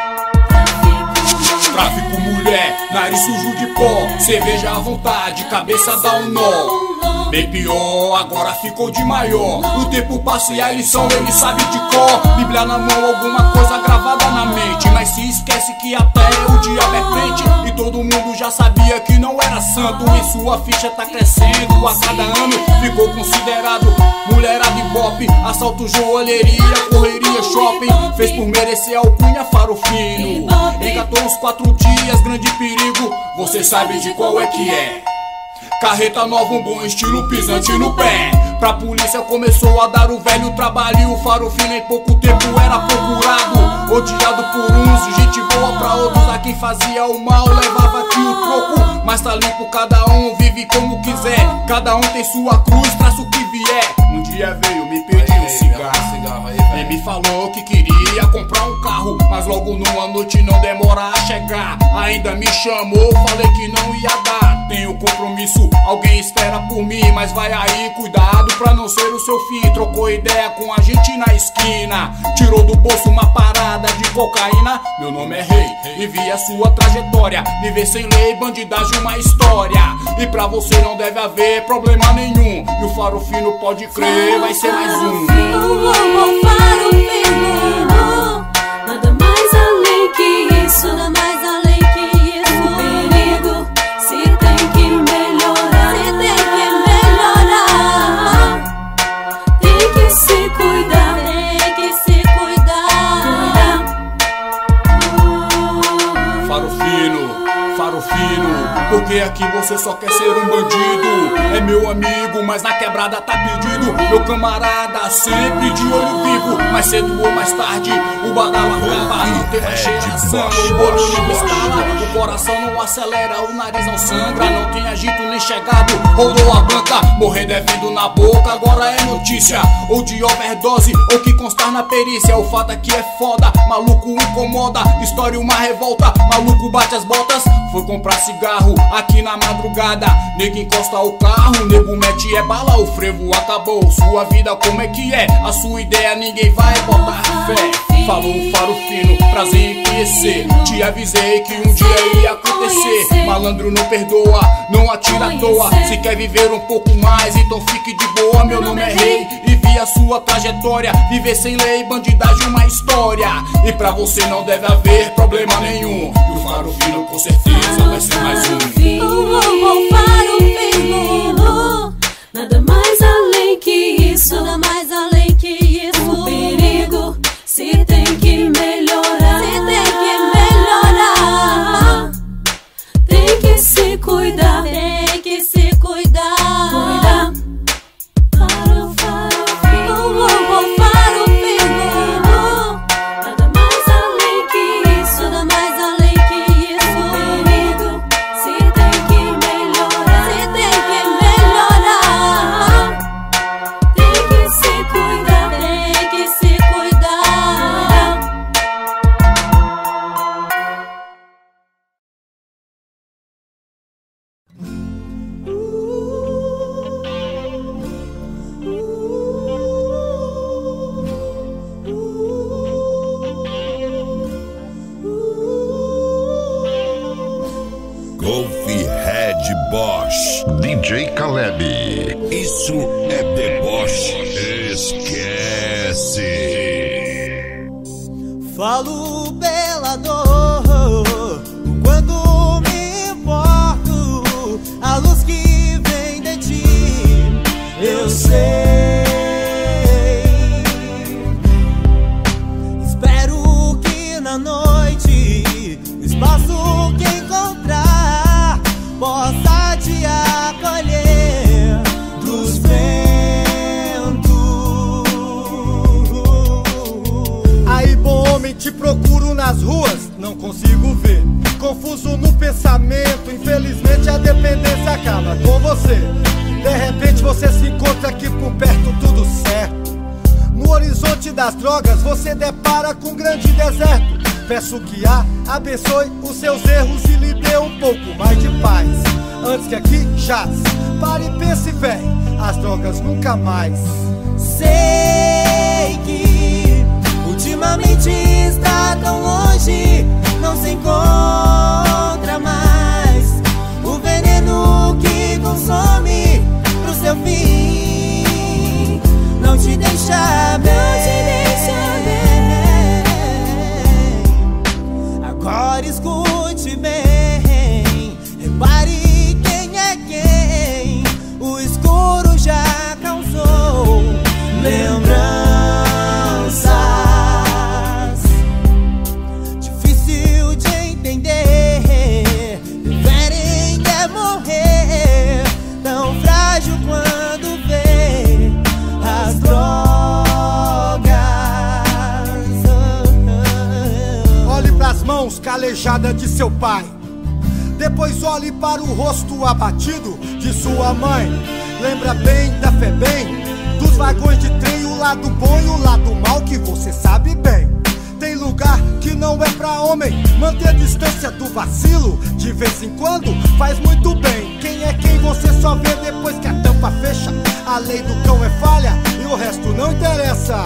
Tráfico, mulher, nariz sujo de pó, cerveja à vontade, cabeça dá um nó. Bem pior, agora ficou de maior. O tempo passa e a lição ele sabe de cor. Bíblia na mão, alguma coisa gravada na mente. Mas se esquece que até o diabo é crente. E todo mundo já sabia que não era santo. E sua ficha tá crescendo a cada ano. Ficou considerado mulherada e bop. Assalto, joalheria, correria, shopping. Fez por merecer a alcunha Faro Fino. Engatou uns 4 dias, grande perigo. Você sabe de qual é que é. Carreta nova, um bom estilo, pisante no pé. Pra polícia começou a dar o velho trabalho. E o Faro Fino em pouco tempo era procurado. Odiado por uns, gente boa pra outros. A quem fazia o mal levava aqui o troco. Mas tá limpo, cada um vive como quiser. Cada um tem sua cruz, traça o que vier. Um dia veio me pedir um cigarro e me falou que queria comprar um carro. Mas logo numa noite não demora a chegar. Ainda me chamou, falei que não ia dar. Tenho compromisso, alguém espera por mim. Mas vai aí, cuidado pra não ser o seu fim. Trocou ideia com a gente na esquina. Tirou do bolso uma parada de cocaína. Meu nome é Rei e vi a sua trajetória. Viver sem lei, bandidagem, uma história. E pra você não deve haver problema nenhum. E o Faro Fino pode crer, vai ser mais um. Faro Fino, nada mais além que isso, nada mais além que isso. O perigo se tem que melhorar, se tem que melhorar. Tem que se cuidar, tem que se cuidar. Faro Fino, porque aqui você só quer ser um bandido. É meu amigo, mas na quebrada tá pedido. Meu camarada sempre de olho vivo. Mais cedo ou mais tarde o badalo acaba. Não tem mais cheiração, o bolo não estala. O coração não acelera, o nariz não sangra. Não tem agito nem chegado, rolou a banca. Morrer devendo na boca, agora é notícia. Ou de overdose, ou que constar na perícia. O fato aqui é foda, maluco incomoda. História uma revolta, maluco bate as botas. Foi comprar cigarro aqui na madrugada. Nego encosta o carro, nego mete é bala. O frevo acabou, sua vida como é que é? A sua ideia ninguém vai botar fé. Falou o Faro Fino, prazer em conhecer. Te avisei que um dia ia acontecer. Malandro não perdoa, não atira à toa. Se quer viver um pouco mais, então fique de boa. Meu nome é Rei e vi a sua trajetória. Viver sem lei, bandidagem, uma história. E pra você não deve haver problema nenhum. E o Faro Fino com certeza vai ser mais um. Faro Fino, nada mais além que isso, nada mais além que isso. O perigo se tem que melhorar, se tem que melhorar. Tem que se cuidar, tem que se cuidar. Cuidar. Faro Fino, nada mais além que isso, nada mais além que isso. O perigo se tem que melhorar, se tem que melhorar. Tem que se cuidar, tem que se cuidar. Golf Red Bosch. DJ Caleb. Isso é deboche. Esquece. Falo pela dor, quando me importo, a luz que vem de ti, eu sei. Espero que na noite, o espaço que encontrar, possa te acolher dos ventos. Aí, bom homem, te procuro nas ruas, não consigo ver. Confuso no pensamento, infelizmente a dependência acaba com você. De repente você se encontra aqui por perto, tudo certo. No horizonte das drogas você depara com um grande deserto. Peço que abençoe os seus erros e lhe dê um pouco mais de paz. Antes que aqui jaz, pare e pense, véi, as drogas nunca mais. Sei que ultimamente está tão longe, não se encontra mais o veneno que consome pro seu fim. Não te deixa bem, agora escute bem. calejada de seu pai. Depois olhe para o rosto abatido de sua mãe. Lembra bem da FEBEM, dos vagões de trem, o lado bom e o lado mal que você sabe bem. Tem lugar que não é pra homem, manter a distância do vacilo de vez em quando faz muito bem. Quem é quem você só vê depois que a tampa fecha. A lei do cão é falha e o resto não interessa.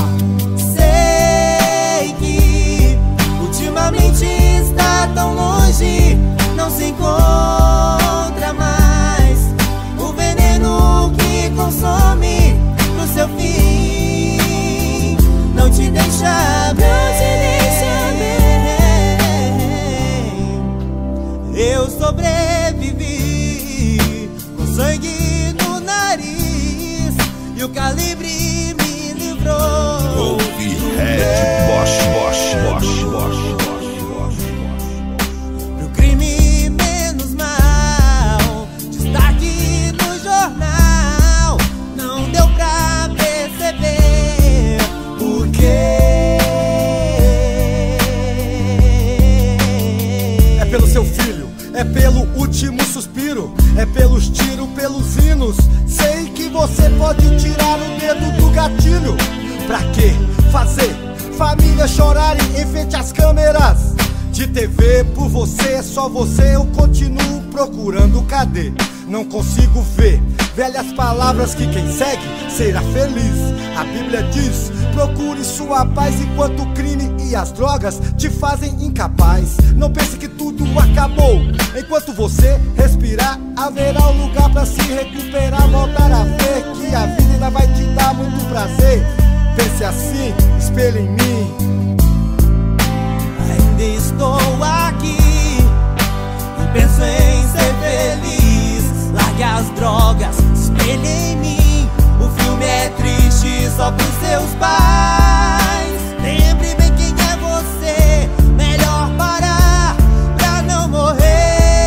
Sei que ultimamente está tão longe, não se encontra mais o veneno que consome no seu fim. Não te deixa bem, eu sobrevivi com sangue no nariz e o calibre me livrou. Ouve Red Bosch. Pro crime menos mal, destaque no jornal, não deu pra perceber por quê. É pelo seu filho, é pelo último suspiro, é pelos tiros, pelos hinos. Sei que você pode tirar o dedo do gatilho. Pra quê? Fazer família chorarem em frente às câmeras de TV. Por você, só você, eu continuo procurando. Cadê? Não consigo ver velhas palavras que quem segue será feliz. A Bíblia diz: procure sua paz enquanto o crime e as drogas te fazem incapaz. Não pense que tudo acabou. Enquanto você respirar, haverá um lugar pra se recuperar. Voltar a ver que a vida ainda vai te dar muito prazer. Pense assim, espelhe em mim. Ainda estou aqui e penso em ser feliz. Largue as drogas, espelhe em mim. O filme é triste só pros seus pais. Lembre bem quem é você. Melhor parar pra não morrer.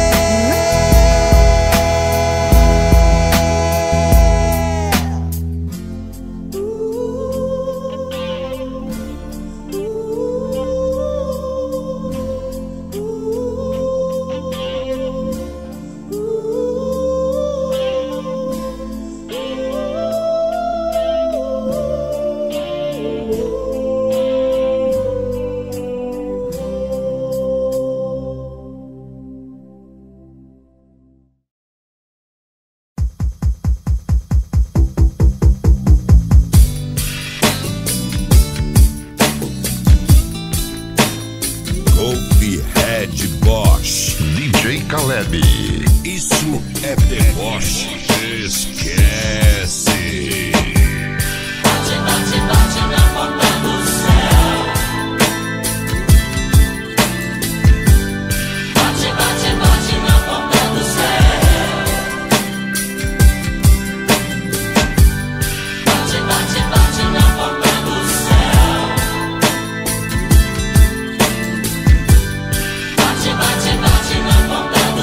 Ouve Red Bosch. DJ Caleb. Isso é deboche. Esquece. Bate, bate, bate na porta do céu. Bate, bate, bate na porta do céu. Bate, bate, bate na porta do céu. Bate, bate, bate na porta do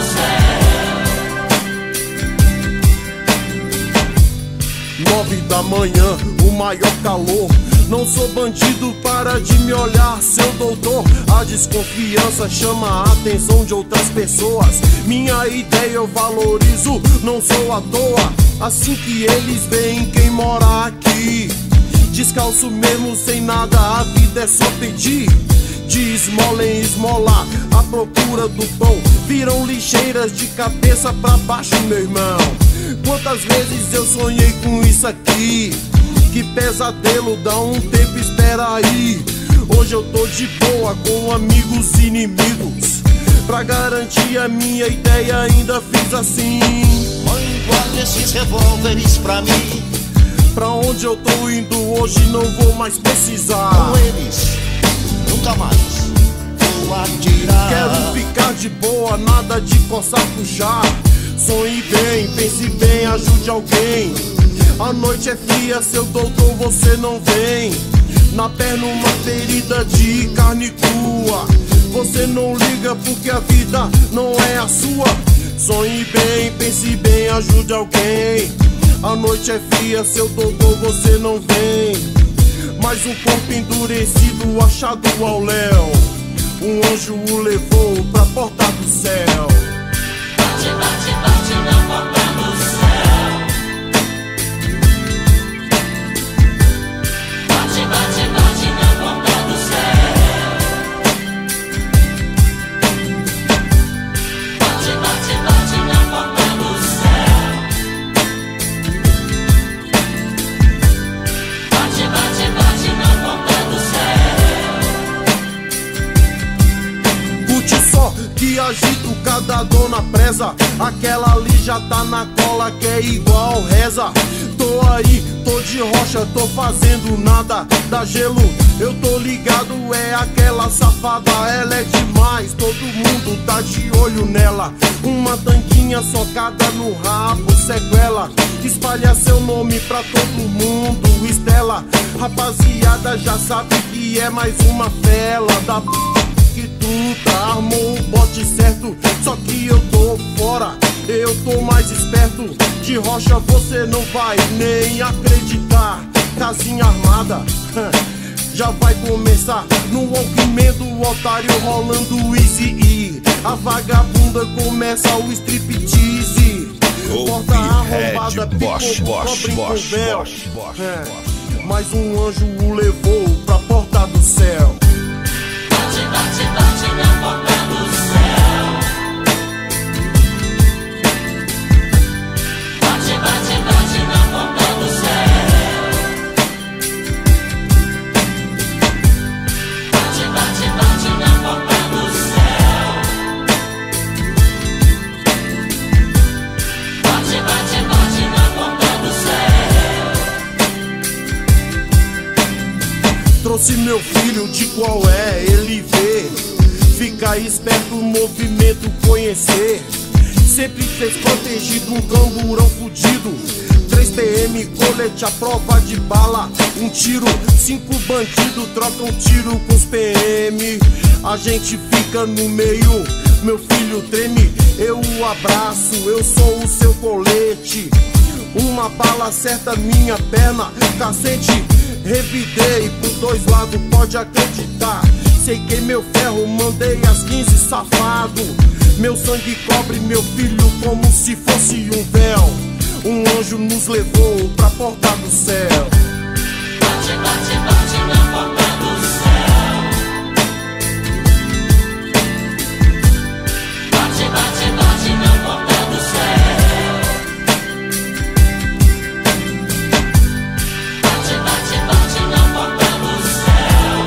céu. 9 da manhã, o maior calor. Não sou bandido, para de me olhar, seu doutor. A desconfiança chama a atenção de outras pessoas. Minha ideia eu valorizo, não sou à toa. Assim que eles veem quem mora aqui, descalço mesmo, sem nada, a vida é só pedir. De esmola em esmola, à procura do pão, viram lixeiras de cabeça pra baixo, meu irmão. Quantas vezes eu sonhei com isso aqui? Que pesadelo, dá um tempo, espera aí. Hoje eu tô de boa com amigos e inimigos. Pra garantir a minha ideia ainda fiz assim. Mãe, guarda esses revólveres pra mim. Pra onde eu tô indo hoje não vou mais precisar. Com eles, nunca mais vou atirar. Quero ficar de boa, nada de coçar, puxar. Sonhe bem, pense bem, ajude alguém. A noite é fria, seu doutor, você não vem. Na perna uma ferida de carne crua. Você não liga porque a vida não é a sua. Sonhe bem, pense bem, ajude alguém. A noite é fria, seu doutor, você não vem. Mais um corpo endurecido achado ao léu. Um anjo o levou pra porta do céu. Bate, bate, bate na porta do céu. Bate, bate, bate na porta do céu. Bate, bate, bate na porta do céu. Bate, bate, bate na porta do céu. Curte só que agito cada dona presa. Aquela ali já tá na cola que é igual reza. Tô aí, tô de rocha, tô fazendo nada. Dá gelo, eu tô ligado, é aquela safada. Ela é demais, todo mundo tá de olho nela. Uma tanquinha socada no rabo, sequela. Espalha seu nome pra todo mundo, Estela. Rapaziada já sabe que é mais uma fela da que truta, armou o bote certo. Só que eu tô fora, eu tô mais esperto. De rocha você não vai nem acreditar. Casinha armada, já vai começar. No Walkman do otário rolando Easy E. A vagabunda começa o striptease. Porta arrombada, picou, cobre com véu. Mais um anjo o levou pra porta do céu. Bate, bate, bate na porta do céu. Bate, bate, bate na porta do céu. Bate, bate, bate na porta do céu. Bate, bate, bate na porta do céu. Trouxe meu filho, de qual é, ele vê. Fica esperto, movimento conhecer. Sempre fez protegido, um camburão fudido. 3 PM, colete à prova de bala. Um tiro, 5 bandidos trocam tiro com os PM. A gente fica no meio, meu filho treme. Eu o abraço, eu sou o seu colete. Uma bala acerta minha perna, cacete. Revidei por 2 lados, pode acreditar. Sequei meu ferro, mandei as 15 safado. Meu sangue cobre meu filho como se fosse um véu. Um anjo nos levou pra porta do céu. Bate, bate, bate na porta do céu. Bate, bate, bate na porta do céu. Bate, bate, bate na porta do céu.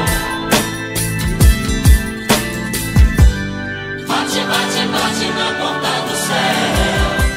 Bate, bate, bate na porta do céu.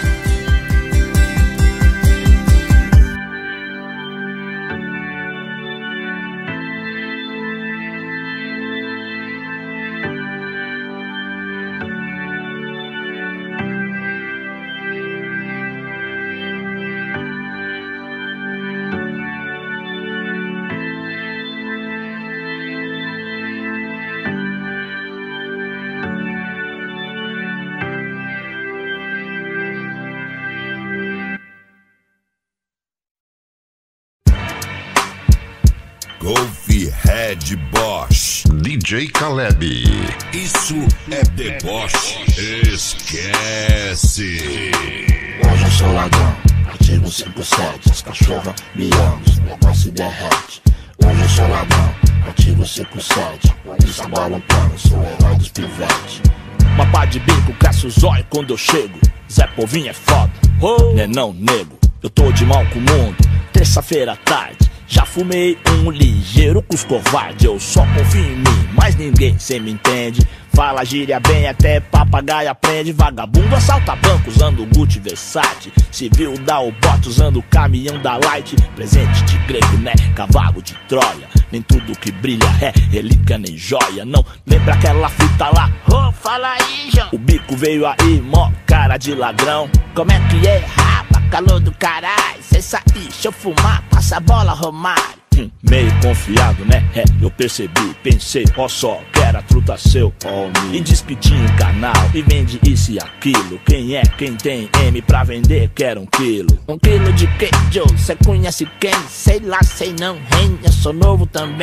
Golf Red Bosch, DJ Caleb. Isso é deboche, esquece. Hoje eu sou ladrão, artigo 57. As cachorras miando, os negócios derrete. Hoje eu sou ladrão, artigo 57. Polícia balançando, sou herói dos pivetes. Uma pá de bico, cresce o zóio quando eu chego. Zé Povinho é foda, né não, nego. Eu tô de mal com o mundo, terça-feira à tarde. Já fumei um ligeiro com os covardes. Eu só confio em mim, mas ninguém cê me entende. Fala gíria bem, até papagaio aprende. Vagabundo assalta banco usando Gucci Versace. Civil dá o bote usando o caminhão da Light. Presente de grego, né? Cavalo de Troia. Nem tudo que brilha é relíquia nem joia. Não lembra aquela fita lá? Ô, fala aí, João. O bico veio aí, mó cara de ladrão. Como é que é, rapa? Calor do caralho. Cê sair, deixa eu fumar, passa a bola, Romário. Meio confiado, né? É, eu percebi, pensei, ó só, quero a truta seu, e diz que tinha um canal e vende isso e aquilo. Quem é, quem tem M pra vender, quer 1 quilo. 1 quilo de quê, Joe? Cê conhece quem? Sei lá, sei não, hein? Eu sou novo também.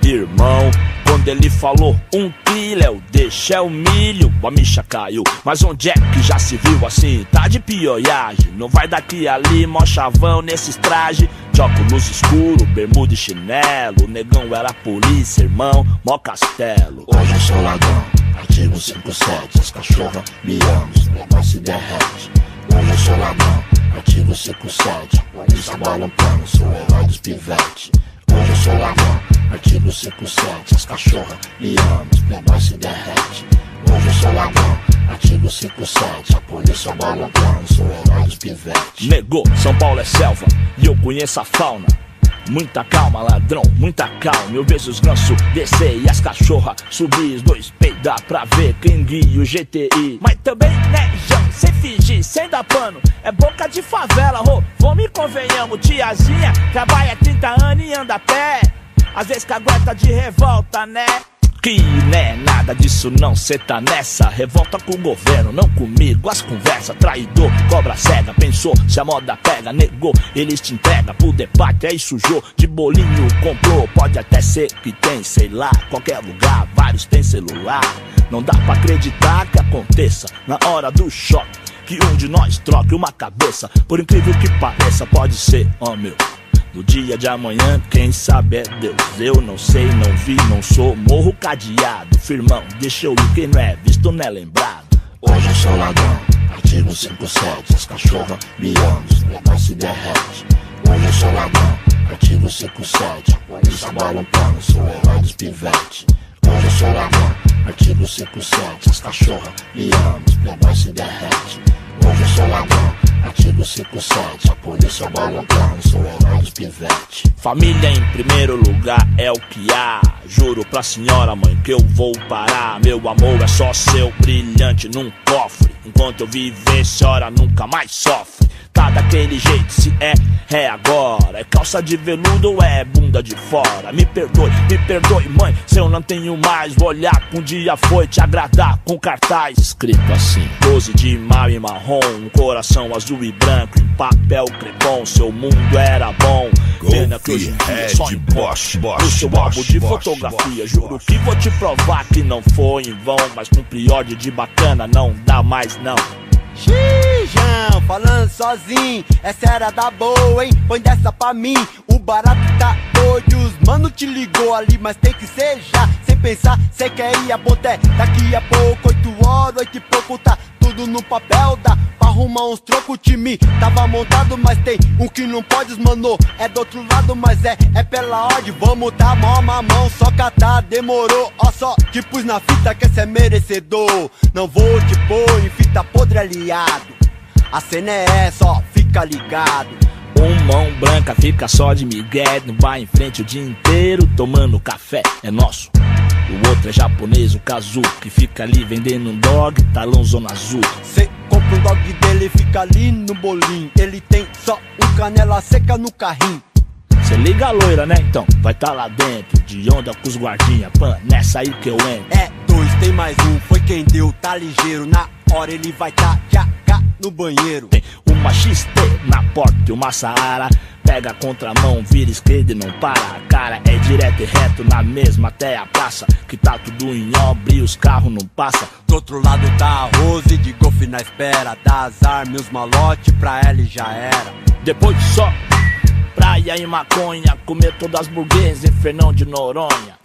irmão. Quando ele falou 1 quilo, eu deixei o milho, a micha caiu. Mas onde é que já se viu assim? Tá de pioiagem, não vai daqui ali, mó chavão nesses trajes. De óculos escuro, bermuda e chinelo. O negão era polícia, irmão, mó castelo. Hoje eu sou ladrão, artigo 57. As cachorras me amam, os negócios se derrete. Hoje eu sou ladrão, artigo 57. Polícia balançando, sou o herói dos pivetes. Hoje eu sou ladrão, artigo 57. As cachorras me amam, os negócios se derrete. Hoje eu sou ladrão, artigo 57. A polícia balançando, sou o herói dos pivetes. Negou, São Paulo é selva e eu conheço a fauna. Muita calma, ladrão, muita calma. Eu vejo os gansos descer e as cachorras subir. Os dois peidar pra ver quem guia o GTI. Mas também, né, Jão, sem fingir, sem dar pano. É boca de favela, vamos e convenhamos. Tiazinha trabalha 30 anos e anda a pé. Às vezes cagueta de revolta, né? Que né, nada disso não, cê tá nessa. Revolta com o governo, não comigo. As conversas, traidor, cobra cega. Pensou, se a moda pega, negou. Eles te entregam pro debate, aí sujou. De bolinho comprou, pode até ser que tem, sei lá. Qualquer lugar, vários tem celular. Não dá pra acreditar que aconteça na hora do choque, que um de nós troque uma cabeça. Por incrível que pareça, pode ser, ó meu. No dia de amanhã, quem sabe é Deus. Eu não sei, não vi, não sou. Morro cadeado, firmão, deixa eu ir. Quem não é visto não é lembrado. Hoje eu sou ladrão, artigo 57. As cachorras me amam, os negócios se derrete. Hoje eu sou ladrão, artigo 57. A polícia balançando, sou o herói dos pivetes. Hoje eu sou ladrão, artigo 57. As cachorras me amam, os negócios se derrete. Hoje eu sou ladrão, artigo 57. A polícia balançando, sou o herói dos pivetes. Família em primeiro lugar é o que há. Juro pra senhora mãe que eu vou parar. Meu amor é só seu brilhante num cofre. Enquanto eu viver, a senhora nunca mais sofre. Tá daquele jeito, se é agora. É calça de veludo ou é bunda de fora? Me perdoe mãe, se eu não tenho mais. Vou olhar que um dia foi te agradar com cartaz escrito assim: 12 de maio em marrom, um coração azul e branco em papel crepom. Seu mundo era bom. Pena que hoje em dia só Bosch, no seu álbum de fotografia. Juro que vou te provar que não foi em vão. Mas cumprir ordem de bacana não dá mais não. Xijão, falando sozinho, essa era da boa, hein? Põe dessa pra mim, o barato tá doido. Os mano te ligou ali, mas tem que ser já. Sem pensar, cê quer ir a boté. Daqui a pouco, 8 horas, 8 e pouco, tá tudo no papel. Dá pra arrumar uns trocos, o time tava montado. Mas tem um que não pode, mano, é do outro lado. Mas é pela ordem, vamos tá mó mamão. Só catar, demorou, ó só te pus na fita que cê é merecedor. Não vou te pôr em fita podre aliado. A cena é essa, ó, fica ligado. Mão branca fica só de migué, não vai em frente o dia inteiro tomando café, é nosso. O outro é japonês, o Kazu, que fica ali vendendo um dog, talão zona azul. Cê compra um dog dele, fica ali no bolinho. Ele tem só um canela seca no carrinho. Cê liga a loira, né, então? Vai tá lá dentro, de onda com os guardinha. Pan, nessa aí que eu entro. É 2, tem mais um, foi quem deu, tá ligeiro. Na hora ele vai tá já no banheiro. Tem uma XT na porta e uma Saara. Pega a contramão, vira esquerda e não para. A cara é direto e reto na mesma até a praça. Que tá tudo em obra e os carros não passam. Do outro lado tá a Rose de golfe na espera. Dá as armas e os malote, pra ela e já era. Depois só praia e maconha, comer todas as burguesas em Fernão de Noronha.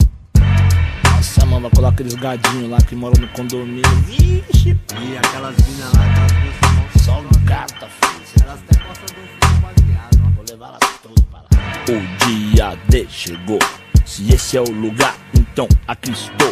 Nossa, mano, vai colocar aqueles gadinhos lá que moram no condomínio. Vixe, e aquelas minas lá, aquelas duas só gata, filho. Elas até gostam do filho baseado, ó. Vou levar elas todas para lá. O dia D chegou. Se esse é o lugar, então aqui estou.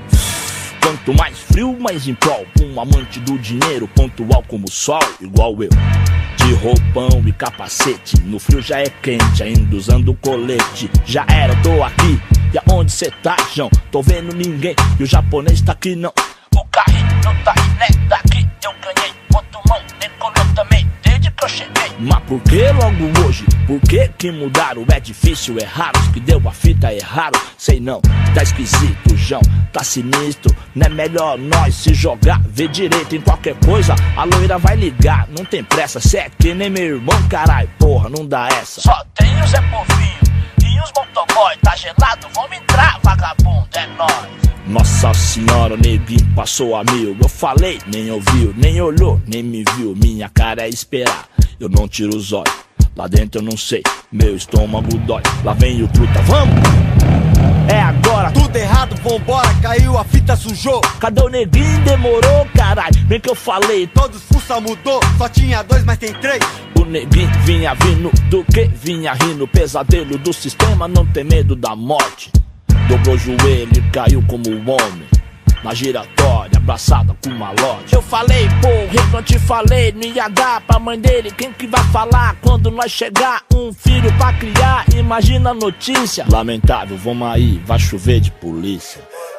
Quanto mais frio, mais em prol. Um amante do dinheiro, pontual como o sol, igual eu. De roupão e capacete, no frio já é quente, ainda usando colete. Já era, tô aqui, e aonde cê tá, João? Tô vendo ninguém, e o japonês tá aqui não. O carrinho não tá aí, né? Daqui eu ganhei, quanto mão, decolou também, desde que eu cheguei. Mas por que logo hoje? Por que mudaram? É difícil, é raro, os que deu a fita erraram. Sei não, tá esquisito, João, tá sinistro. Não é melhor nós se jogar, ver direito em qualquer coisa. A loira vai ligar, não tem pressa. Cê é que nem meu irmão, carai, porra, não dá essa. Só tem o Zé Povinho e os motoboy, tá gelado, vamos entrar, vagabundo, é nóis. Nossa senhora, o neguinho passou a mil. Eu falei, nem ouviu, nem olhou, nem me viu. Minha cara é esperar, eu não tiro os olhos. Lá dentro eu não sei, meu estômago dói. Lá vem o truta, vamos! É agora, tudo errado, vambora, caiu, a fita sujou. Cadê o neguinho? Demorou, caralho, bem que eu falei. Todos fuça mudou, só tinha 2, mas tem 3. O neguinho vinha vindo, do que vinha rindo. Pesadelo do sistema, não tem medo da morte. Dobrou o joelho e caiu como um homem na giratória, abraçada com uma lote. Eu falei, porra, não te falei, não ia dar pra mãe dele. Quem que vai falar quando nós chegar? Um filho pra criar, imagina a notícia. Lamentável, vamos aí, vai chover de polícia.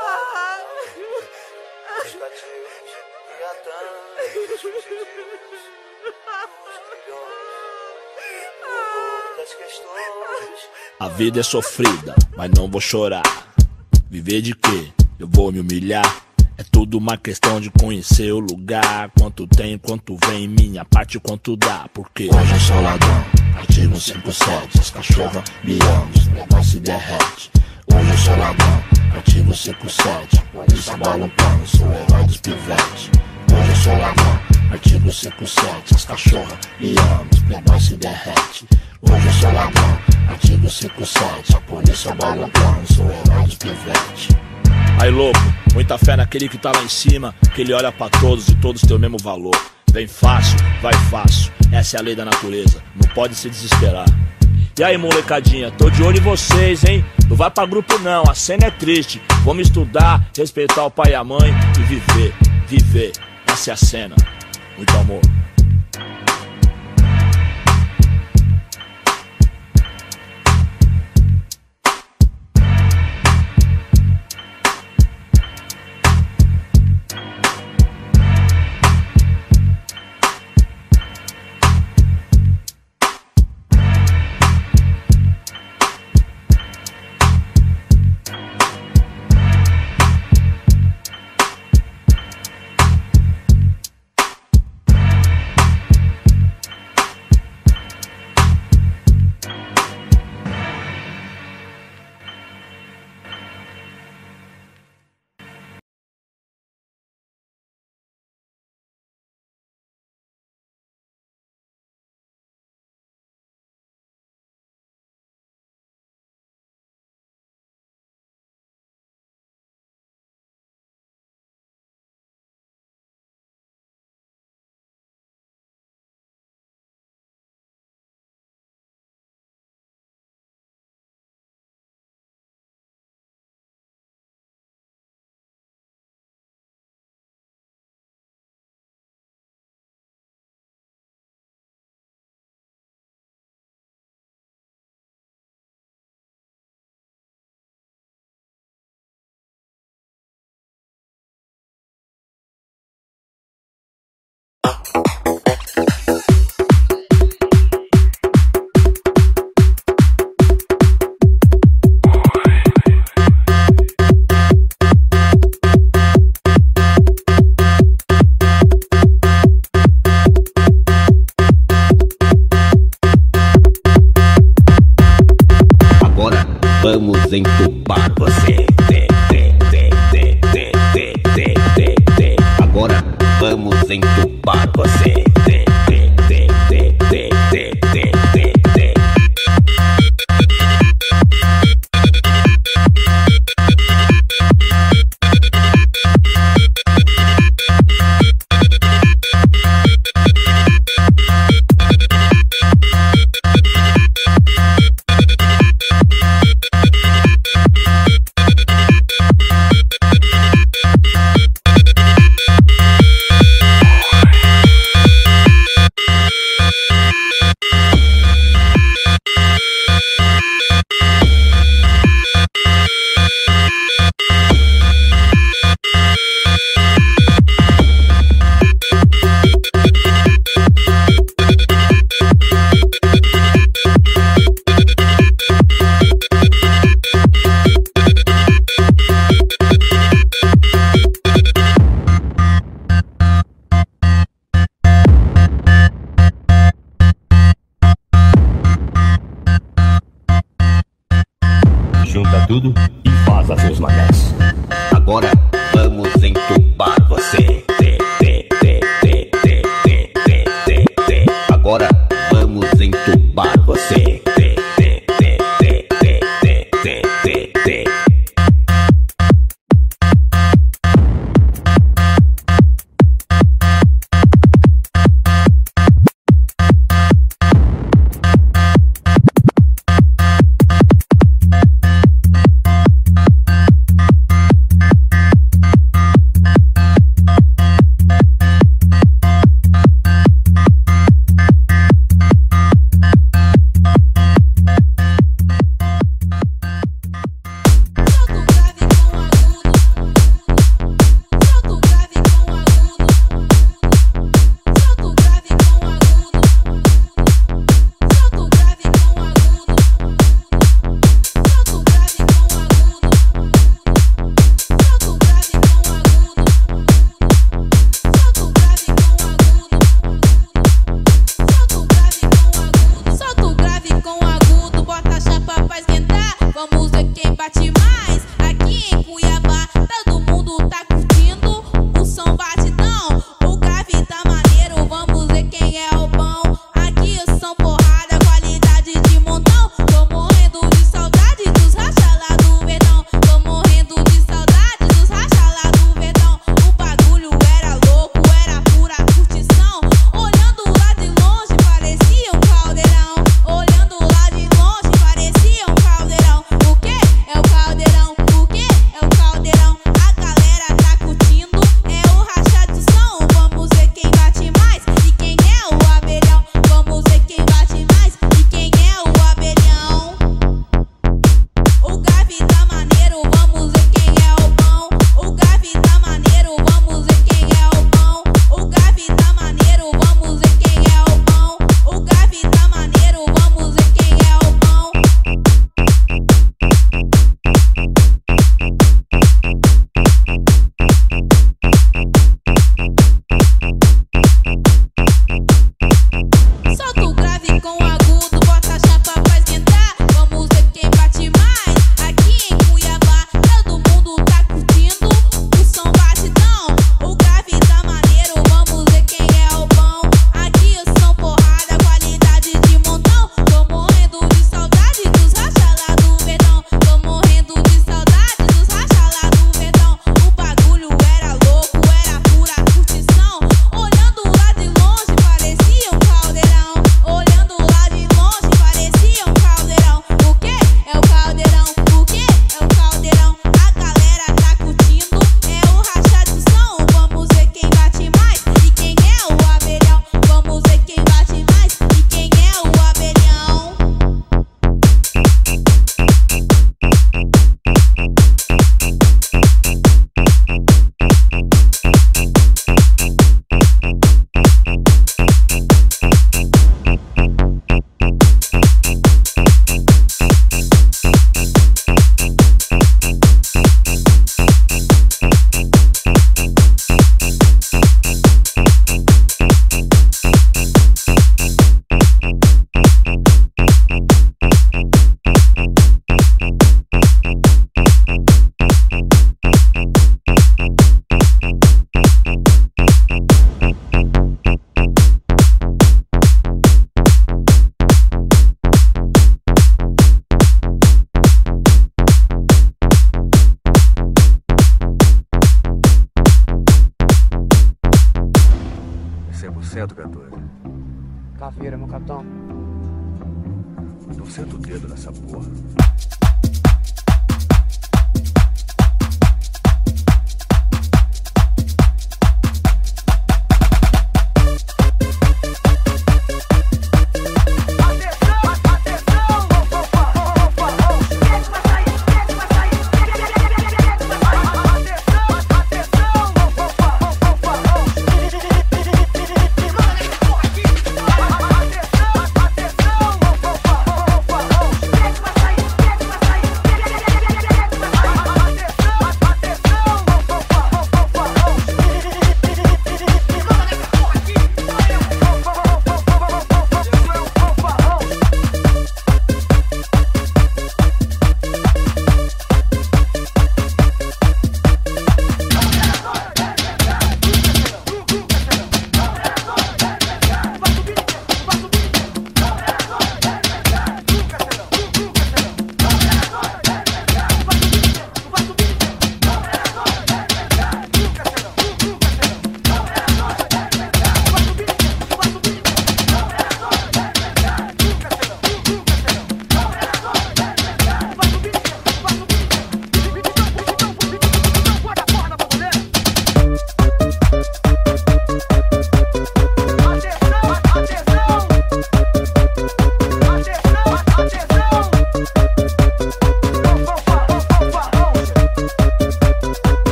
A vida é sofrida, mas não vou chorar. Viver de quê? Eu vou me humilhar. É tudo uma questão de conhecer o lugar. Quanto tem, quanto vem, minha parte, quanto dá. Porque hoje eu sou ladrão, artigo 57. As cachorras me amam, os negócios se derrete. Hoje eu sou ladrão, artigo 57. Polícia bola um plano, sou o herói dos pivetes. Hoje eu sou ladrão, artigo 57. As cachorras me amam, os negócios se derrete. Hoje eu sou ladrão, artigo 57. A polícia bola um plano, sou o herói dos pivetes. Aí louco, muita fé naquele que tá lá em cima, que ele olha pra todos e todos têm o mesmo valor. Vem fácil, vai fácil, essa é a lei da natureza, não pode se desesperar. E aí molecadinha, tô de olho em vocês, hein? Não vai pra grupo não, a cena é triste. Vamos estudar, respeitar o pai e a mãe e viver, viver, essa é a cena. Muito amor. Vamos entubar você. Agora vamos entubar você. tudo e vaza seus manés. Agora vamos entubar você. Agora vamos entubar você. Caveira, meu capitão. Não senta o dedo nessa porra.